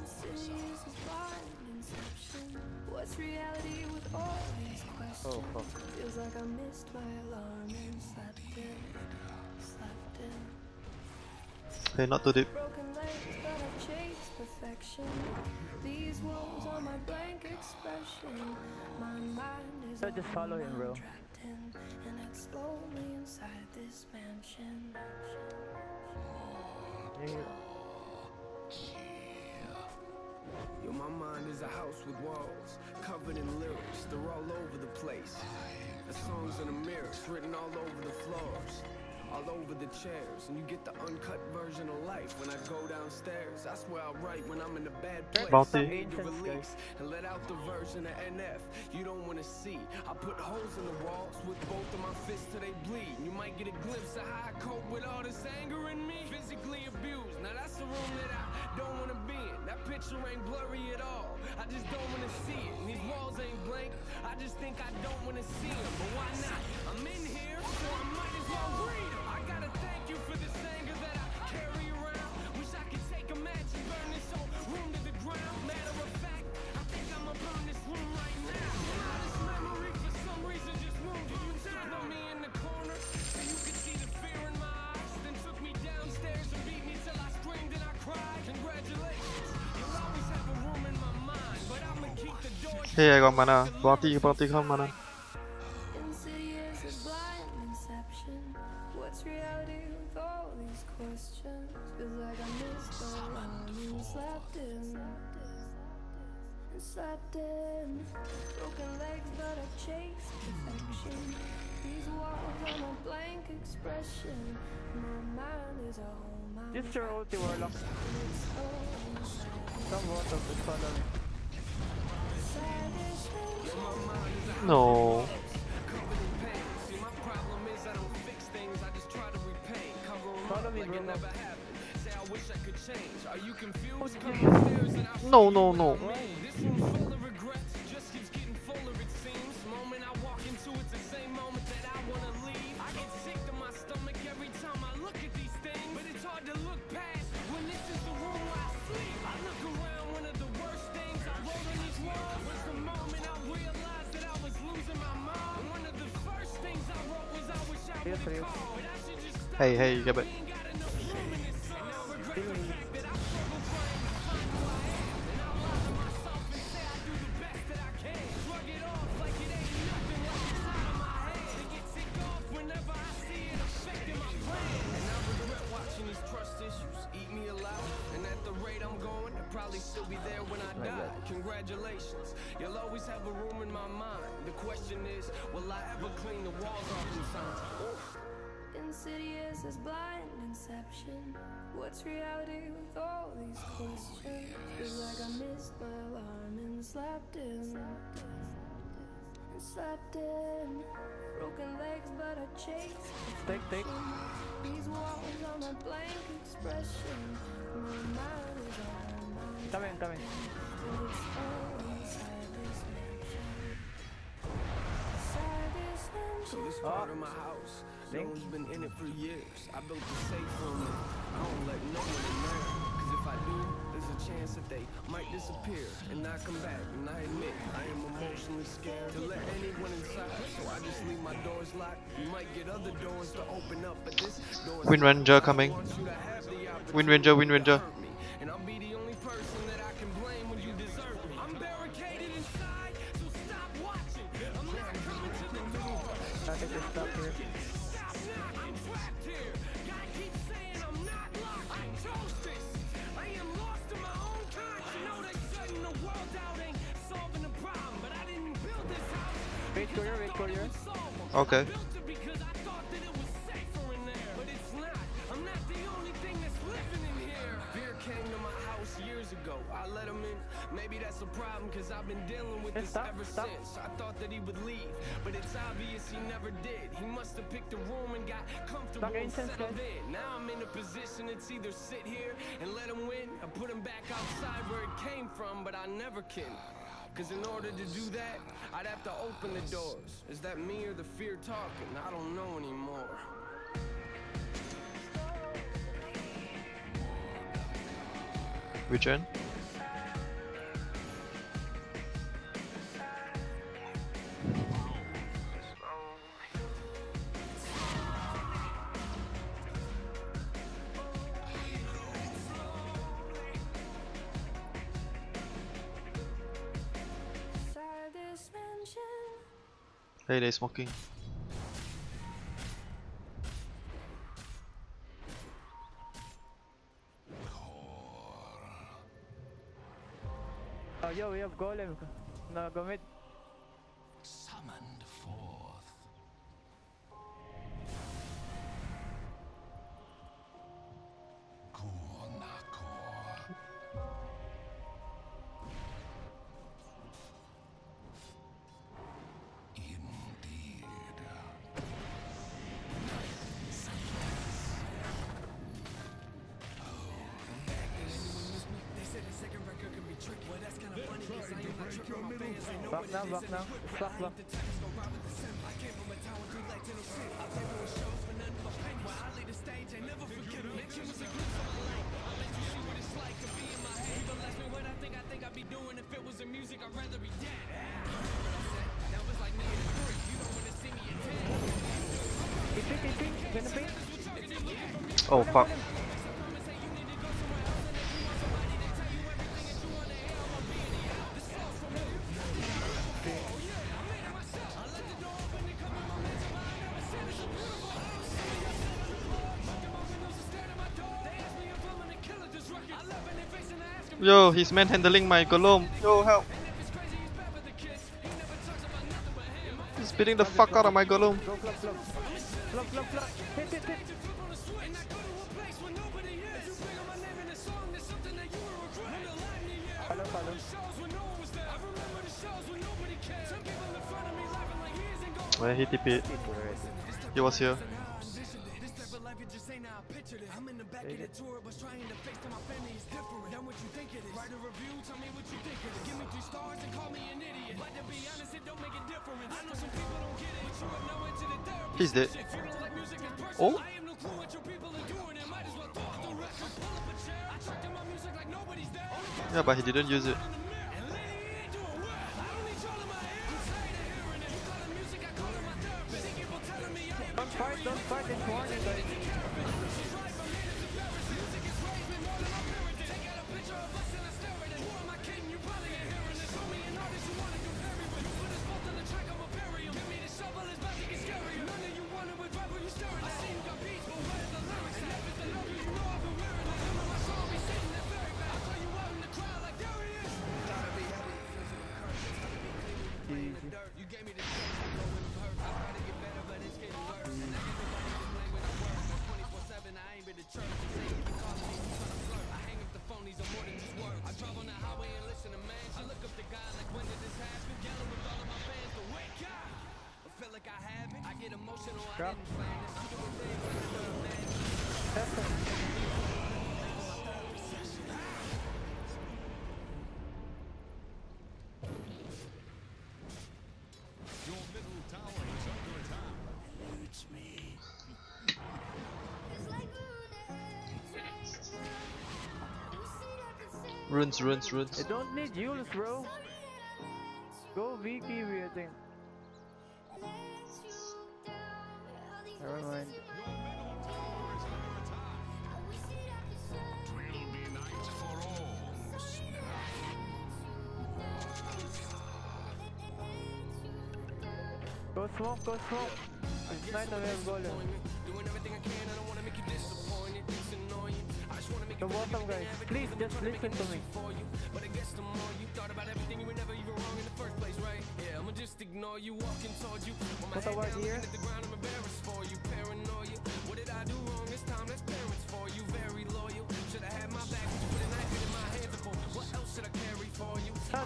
What's reality with all these questions? Oh fuck. Feels like I missed my alarm and slept in. Hey, not too deep. Broken legs, but I chase perfection. These wounds are my blank expression. My mind is So just follow him, bro. trapped in, and it's lonely inside this mansion. Yeah. Yo, my mind is a house with walls, covered in lyrics, they're all over the place. The songs in the mirrors, written all over the floors, all over the chairs, and you get the uncut version of life when I go downstairs. That's where I write when I'm in a bad place. Bounty. I need to release and let out the version of NF you don't want to see. I put holes in the walls with both of my fists till they bleed. You might get a glimpse of how I cope with all this anger in me. Physically abused, now that's the room that I don't want to be in. That picture ain't blurry at all, I just don't want to see it. And these walls ain't blank, I just think I don't want to see them. But why not? I'm in here, so I might as well read them. I gotta thank you for this anger that I carry around. Wish I could take a match and burn this whole room to the ground. Matter of fact, I think I'ma burn this room right now. Now this memory for some reason just wounded you. Throw me in the corner so you could see the fear in my eyes. Then took me downstairs and beat me till I screamed and I cried. Congratulations, you'll always have a room in my mind, but I'ma keep the door shut. Hey, I got mana. Bounty come mana. Insidious is blind inception. What's reality with all these questions? Feels like I missed the alarm and slept in. Broken legs, but I chase perfection. These walls are my blank expression. My mind is a home. Just your ulti, Warlock. Some water to follow me. No. See, my problem is I don't fix things, I just try to repay. Cover 'em Follow up me, like bro. it never happened. Say I wish I could change. Are you confused? Come upstairs and I'll No, no, no. This room's full of regrets, just keeps getting fuller it seems. Moment I walk into it's the same moment that I wanna leave. I get sick to my stomach every time I look at these things, but it's hard to look past when this is the room where I sleep. I look around, one of the worst things I wrote on these walls was the moment I realized that I was losing my mom. One of the first things I wrote was I wish I Yes, would've yes. called, but I should just stop. Hey, hey, get back. Ain't got enough room in this song. And I regret the fact that I struggle trying to find who I am. And I lie to myself and say I do the best that I can. Shrug it off like it ain't nothing, like it's out of my head. It gets sick off whenever I see it affecting my plans. And I regret watching these trust issues eat me alive. And at the rate I'm going, I'll probably still be there when I die. Congratulations, you'll always have a room in my mind. The question is, will I ever clean the walls off inside? Insidious is blind inception. What's reality with all these questions? Feels like I missed my alarm and slept in. Broken legs, but I chase Take. perfection. These walls are my blank expression. My mind is on Come in, come in. and it's all inside this mansion. Inside this So mansion. this part of my house, no one's been in it for years. I built a safe room and I don't let no one in there. Cause if I do, there's a chance that they might disappear and not come back. And I admit, I am emotionally scared to let anyone inside. So I just leave my doors locked. You might get other doors to open up, but this door is Wind Ranger coming. Wind Ranger, Wind Ranger. and I'll be the only person that I can blame when you desert me. I'm barricaded inside, so stop watching. I'm not coming to the door. I think it's stuck here. Stop knocking, trapped here. God keeps saying I'm not locked. I chose this. I am lost in my own kind. You know they shutting the world out ain't solving the problem, but I didn't build this house. Wait for you. Okay. Built it because I thought that it was safer in there, but it's not. I'm not the only thing that's living in here. Fear came to my house years ago. I let him in. Maybe that's a problem, cause I've been dealing with this ever since. I thought that he would leave, but it's obvious he never did. He must have picked a room and got comfortable and settled in. Now I'm in a position, it's either sit here and let him win, or put him back outside where it came from, but I never can. Cause in order to do that, I'd have to open the doors. Is that me or the fear talking? I don't know anymore. Which end? Hey, they're smoking. Oh, yo, we have golem. No, go mid. Summoned forth. Back now. Back. Oh fuck. Yo, he's manhandling my golem. Yo, help. He's beating the fuck out of my golem. Where he TP? He was here. I'm in the back of the tour, but trying to face to my family is different. Done what you think it is. Write a review, tell me what you think it is. Give me 3 stars and call me an idiot. But to be honest, it don't make a difference. I know some people don't get it, but you have no into the therapy. He's dead. If you don't like music in person, Oh. I have no clue what your people are doing. It might as well talk the record. Pull up a chair. I tracked in my music like nobody's there. Yeah, but he didn't use it. Don't fight, it's warning, guys. Drop. Your middle tower is under attack. It's me. Runes. I don't need Jules, bro. Go VKB, I think. Never mind. Your middle tower is under attack. Twill be night for all. Go smoke. It's night and we have golem. Doing everything I can, I don't want to make you disappointed. It's annoying. I just want to make The bottom, guys. Please, just listen to me. But I guess the more you thought about everything, you were never even wrong in the first place, right? Yeah, I'ma just ignore you, walking towards you. On my What head about down, here? looking at the ground, I'm embarrassed for you. Paranoia. What did I do wrong this time? That's parents for you. Very loyal. Should have had my back, but you put a knife in my hands before. What else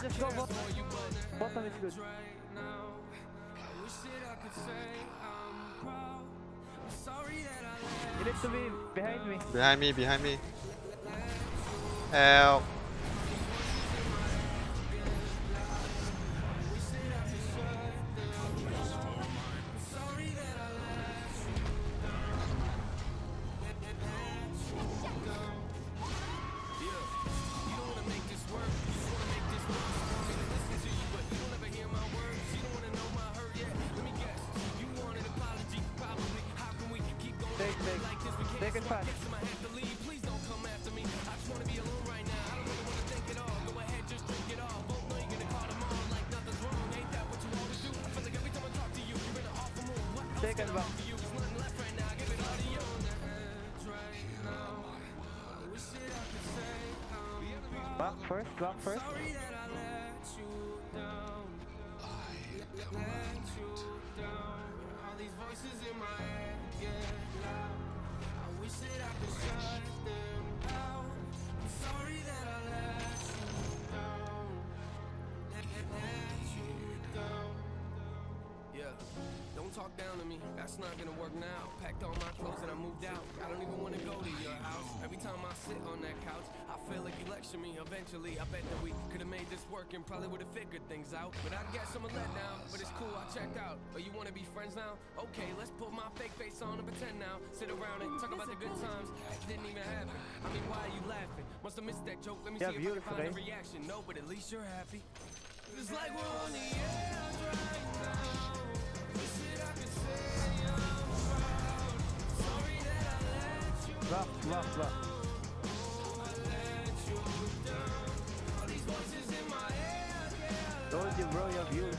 just go bot. Bottom is good. You need to be behind me. Behind me, behind me. Help. Take it fast. Second back. Back first, back first. Talk down to me, that's not gonna work now. Packed all my clothes and I moved out. I don't even wanna go to your house. Every time I sit on that couch, I feel like you lecture me. Eventually, I bet that we could've made this work and probably would've figured things out. But I guess I'm a letdown, but it's cool, I checked out. Oh, you wanna be friends now? Okay, let's put my fake face on and pretend now. Sit around and talk about the good times. It didn't even happen. I mean, why are you laughing? Must have missed that joke. Let me see if I can find a reaction. No, but at least you're happy. It's like we're on the edge right now. Block, block, block. Told you, bro, you have views.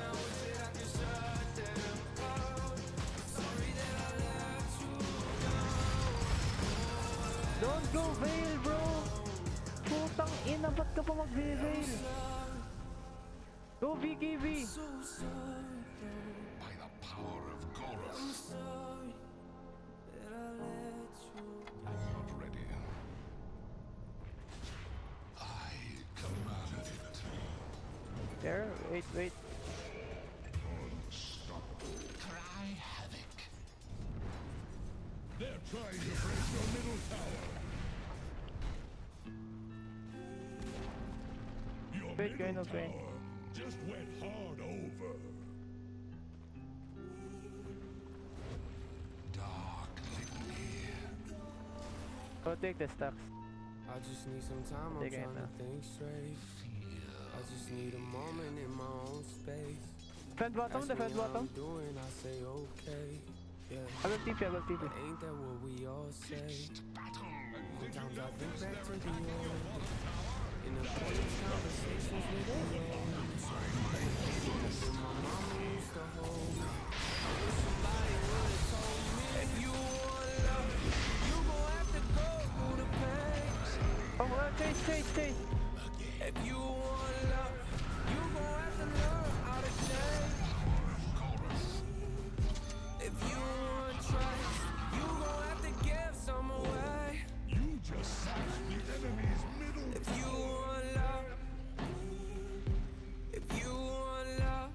Don't go veil, bro! Putang ina, ba't ka pa mag-veil? Go VKV! By the power of Chorus. I'm not ready. I commanded it. There, wait. Cry havoc. They're trying to break your middle tower. Your middle tower just went hard over. Dark litany. Go take the stacks. I just need some time, I'm trying to think straight. I just need a moment in my own space. Defend bottom, defend bottom. Doing, I say okay. Yeah. I will TP, I will TP. Ain't that what we all say? Sometimes I think back to the old in the previous conversations with the old. My mama used to hold me. I wish somebody would have told me. If you want love, you gon' have to go through the pain. Oh, chase. If you want love, you gon' have to learn how to change. If you want trust, you gon' have to give some away. You just smashed the enemy's middle. If you want love, if you want love,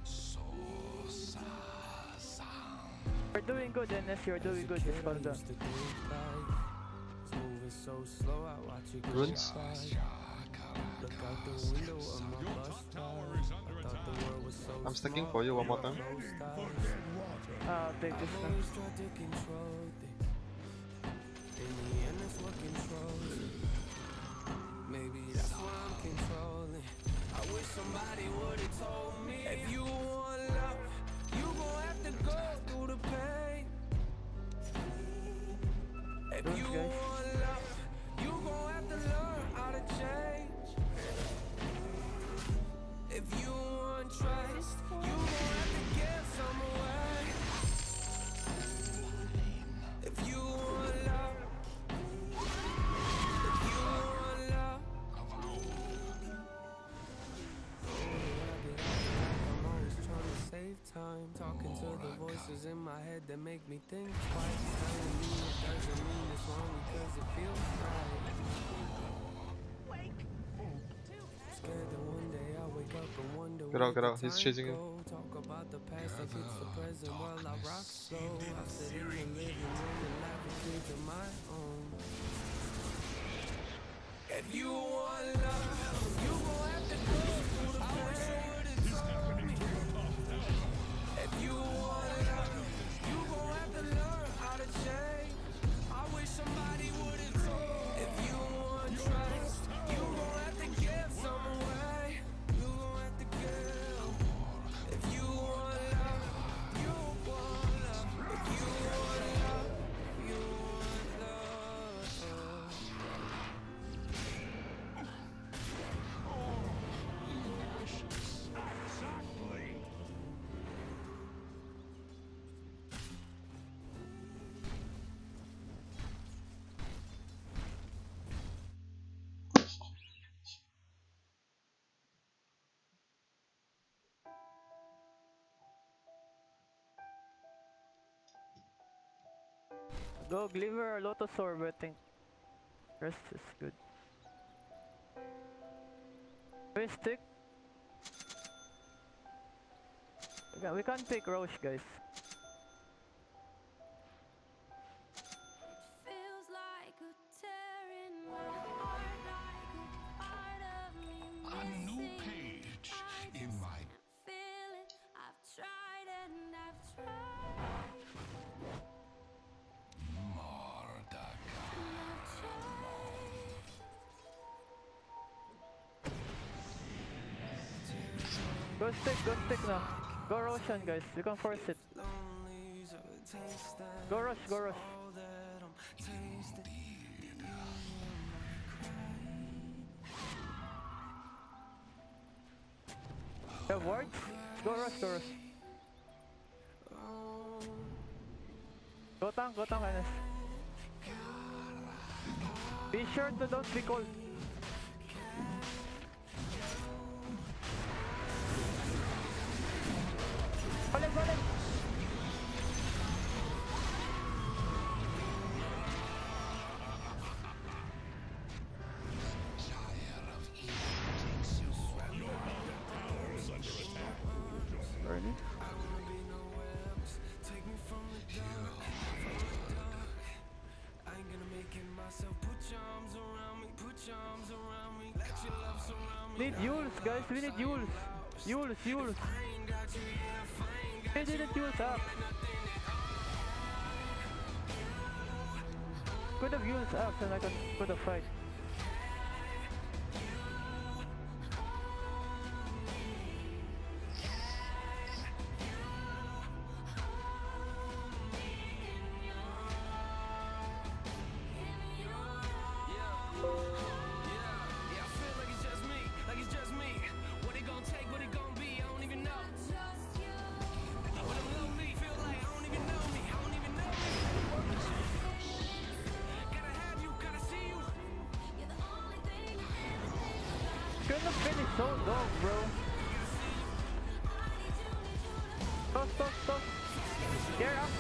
You're doing good, NS, you're doing good, just call down. moving so slow, I watch it go Runes. by. Look out the window of my bus stop. I thought the world was so I'm sticking for you one more time. I'll take this one. always tried to control things. In the end, it's what controls it. Maybe that's why I'm controlling. I wish somebody would've told me. If you want love, you gon' have to go through the pain. If you want love, you gon' have to learn how to change. If you want trust, you gon' have to give some away. If you want love, if you want love, I'm always trying to save time, talking to the voices in my head that make me think twice. Telling me it doesn't mean it's wrong because it feels right. Scared that one day I'll wake up and Get out, get out. He's chasing you. Talk about the past that gets the present while I rock slow. I sit in the living room and laugh at things of my own. If you want love, you gon' have to go through the pain. If you want love, you gon' have to learn how to change. I wish somebody would've told. If you want trust, you gon' have to give some away. You gon' have to give. If you want love, you want love. If you want love, you want love. Go Glimmer or Lotus Orb, I think. Rest is good. Stick. We can't take Roche, guys. Feels like a tear in my heart, like a part of me A new missing. page I in just my can't feel it. I've tried and I've tried. Go stick now. Go Roshan, guys. You can force it. Go rush, go rush. The wards? Go rush, go rush. Go tank, Enes. Be sure to don't be cold. Balik! Burning. Need Yules, guys, we need Yules. Yules. They didn't use up. Could have used up and I could have fight. Couldn't finish so dog, bro. Stop. Gear up.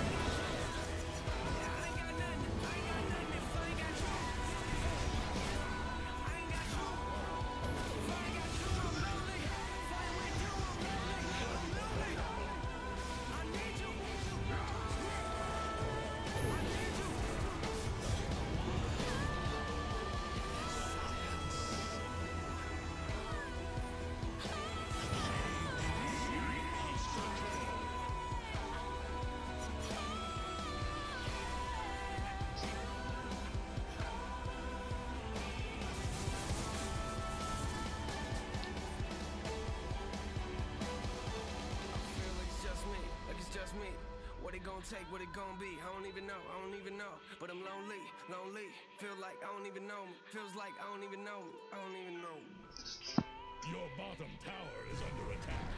What it gon' take, what it gon' be, I don't even know, but I'm lonely, feel like I don't even know me, feels like I don't even know me. Your bottom tower is under attack.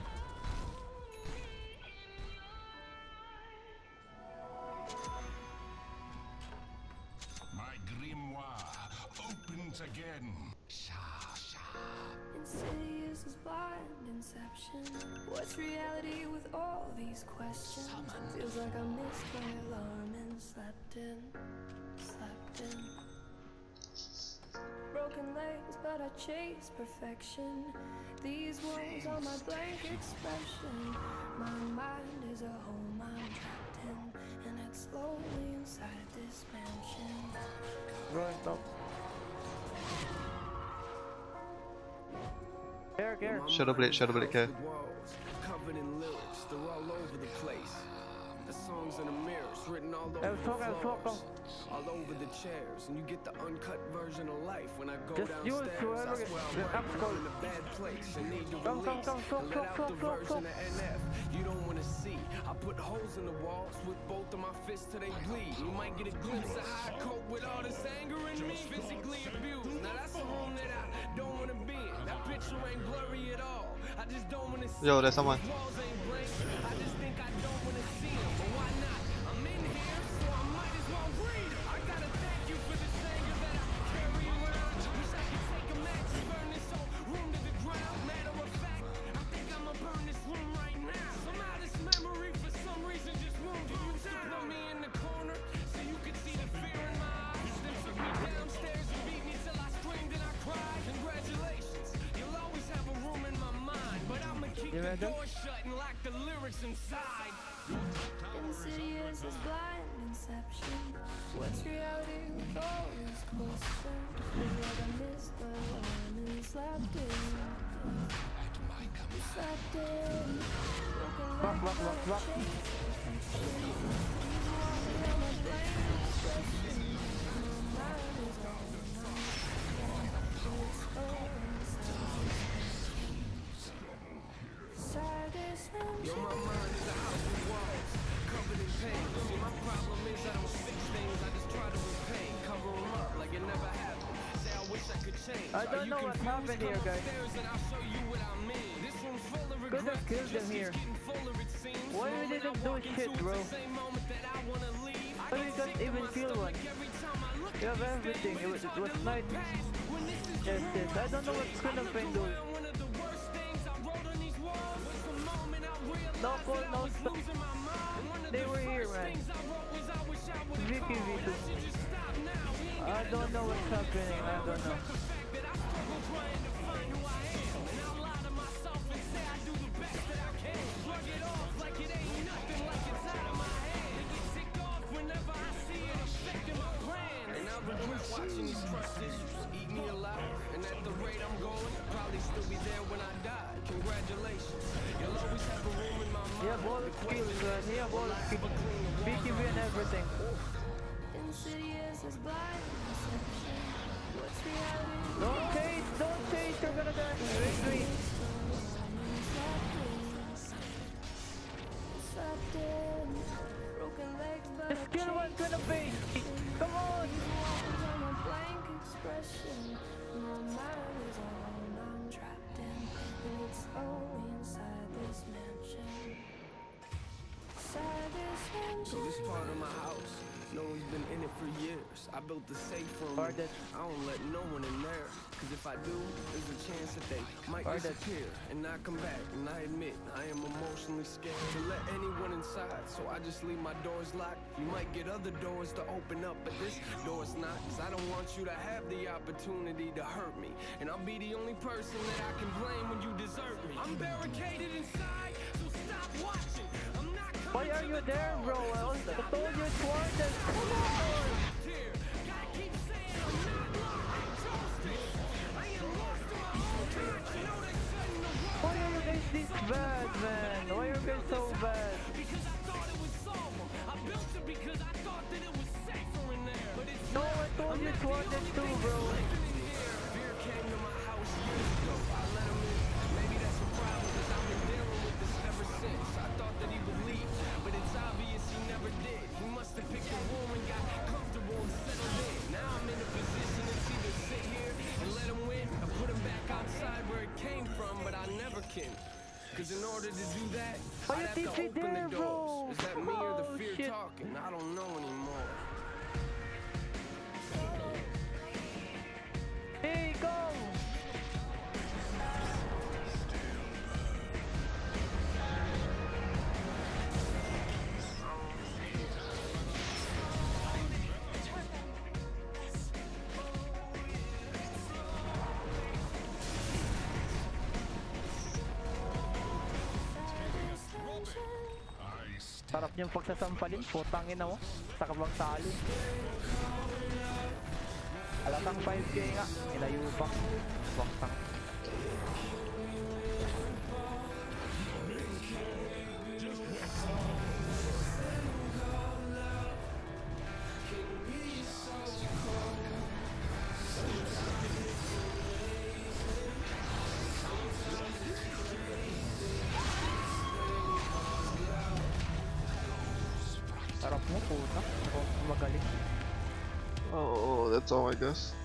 My grimoire opens again. Insidious is blind inception. What's reality with all these questions? Feels like I missed my alarm and slept in. Broken legs, but I chase perfection. These wounds are my blank expression. My mind is a home I'm trapped in, and it's slowly inside this mansion. Going top. Here. Shadow Blade, care. Covered in lyrics, they're all over the place. The songs in the mirrors, written all over Hey, the floors, all over the chairs, and you get the uncut version of life. When I go downstairs, that's where I write when I'm in a bad place and need to release and let out the version of NF you don't want to see. I put holes in the walls with both of my fists till they bleed. You might get a glimpse of how I cope with all this anger in me. Physically abused, now that's a room that I don't want to be in. That picture ain't blurry at all. I just don't want to see. Yo, there's someone. Walls ain't blank. I just think I don't want to see them, but why not? I'm in here, so I might as well breathe. I gotta thank you for this anger that I carry around. Wish I could take a match and burn this whole room to the ground. Matter of fact, I think I'ma burn this room right now. Somehow this memory, for some reason, just moved to you. Put me in the corner so you could see the fear in my eyes. Then took me downstairs and beat me till I screamed and I cried. Congratulations, you'll always have a room in my mind, but I'ma keep the door shut and lock the lyrics inside. Insidious as blind inception. What's reality with all these questions? Feels like I missed the line and slapped in. Slapped in. Broken legs, but I chase perfection. These walls are my blank expression. My mind is all alone. It's all inside this mansion. Yo, my mind is a house with walls, covered in pain. See, my problem is I don't fix things, I just try to repay. Cover them up like it never happened. Say I wish I could change. I don't know what happened here, guys. And I'll show you what I mean. This room's full of Could have killed them here. Why we didn't do shit, bro? Why we can't even kill one? You have everything. It was night. Yes. I don't know what kind of thing do. No call, no stop. They were here, man. VPV2. I don't know what's happening. I don't know. Watching these trust issues eat me alive, and at the rate I'm going, I'll probably still be there when I die. Congratulations, you'll always have a room in my mind. Yeah, ball skills, man. Yeah, ball skills. BTV and everything. Insidious as blind inception. What's reality? Don't chase, you're gonna die. Wait. Slapped in. Broken legs, but Just kill one kind of face. Come on. I'm a blank expression. My mind is all I'm trapped in, and it's only inside this mansion. Inside this mansion. So this part of my house, no one's been in it for years. I built the safe room. I don't let no one in there, cause if I do, there's a chance that they might disappear and not come back. And I admit, I am emotionally scared to let anyone inside, so I just leave my doors locked. You might get other doors to open up, but this door's not, cause I don't want you to have the opportunity to hurt me, and I'll be the only person that I can blame when you desert me. I'm barricaded inside, so stop watching. I'm not coming. Why are you there, bro? I told you it's wanted. Come on! Why are you guys this bad, man? Why are you guys so bad? Because I thought it was solvable. I built it because I thought that it was safer in there. But it's no, I told you it's wanted too, bro. Fear came to my house years ago. I let him in. Maybe that's a problem because I've been dealing with this ever since. I thought that he would leave, but it's obvious he never did. He must have picked a room and got comfortable and settled in. Now I'm in a position to either sit here and let him win or put him back outside where it came from, but I never can. Cause in order to do that, I'd have to open the doors. Is that me or the fear talking? I don't know anymore. Hey, go! Sarap niyang pagsasampalin, putang ina mo. Sa kabang tali. Alatang 5k nga, ilayo pa. Baktang. Sarap mo, puta. Ako magaling. Oh, that's all I guess.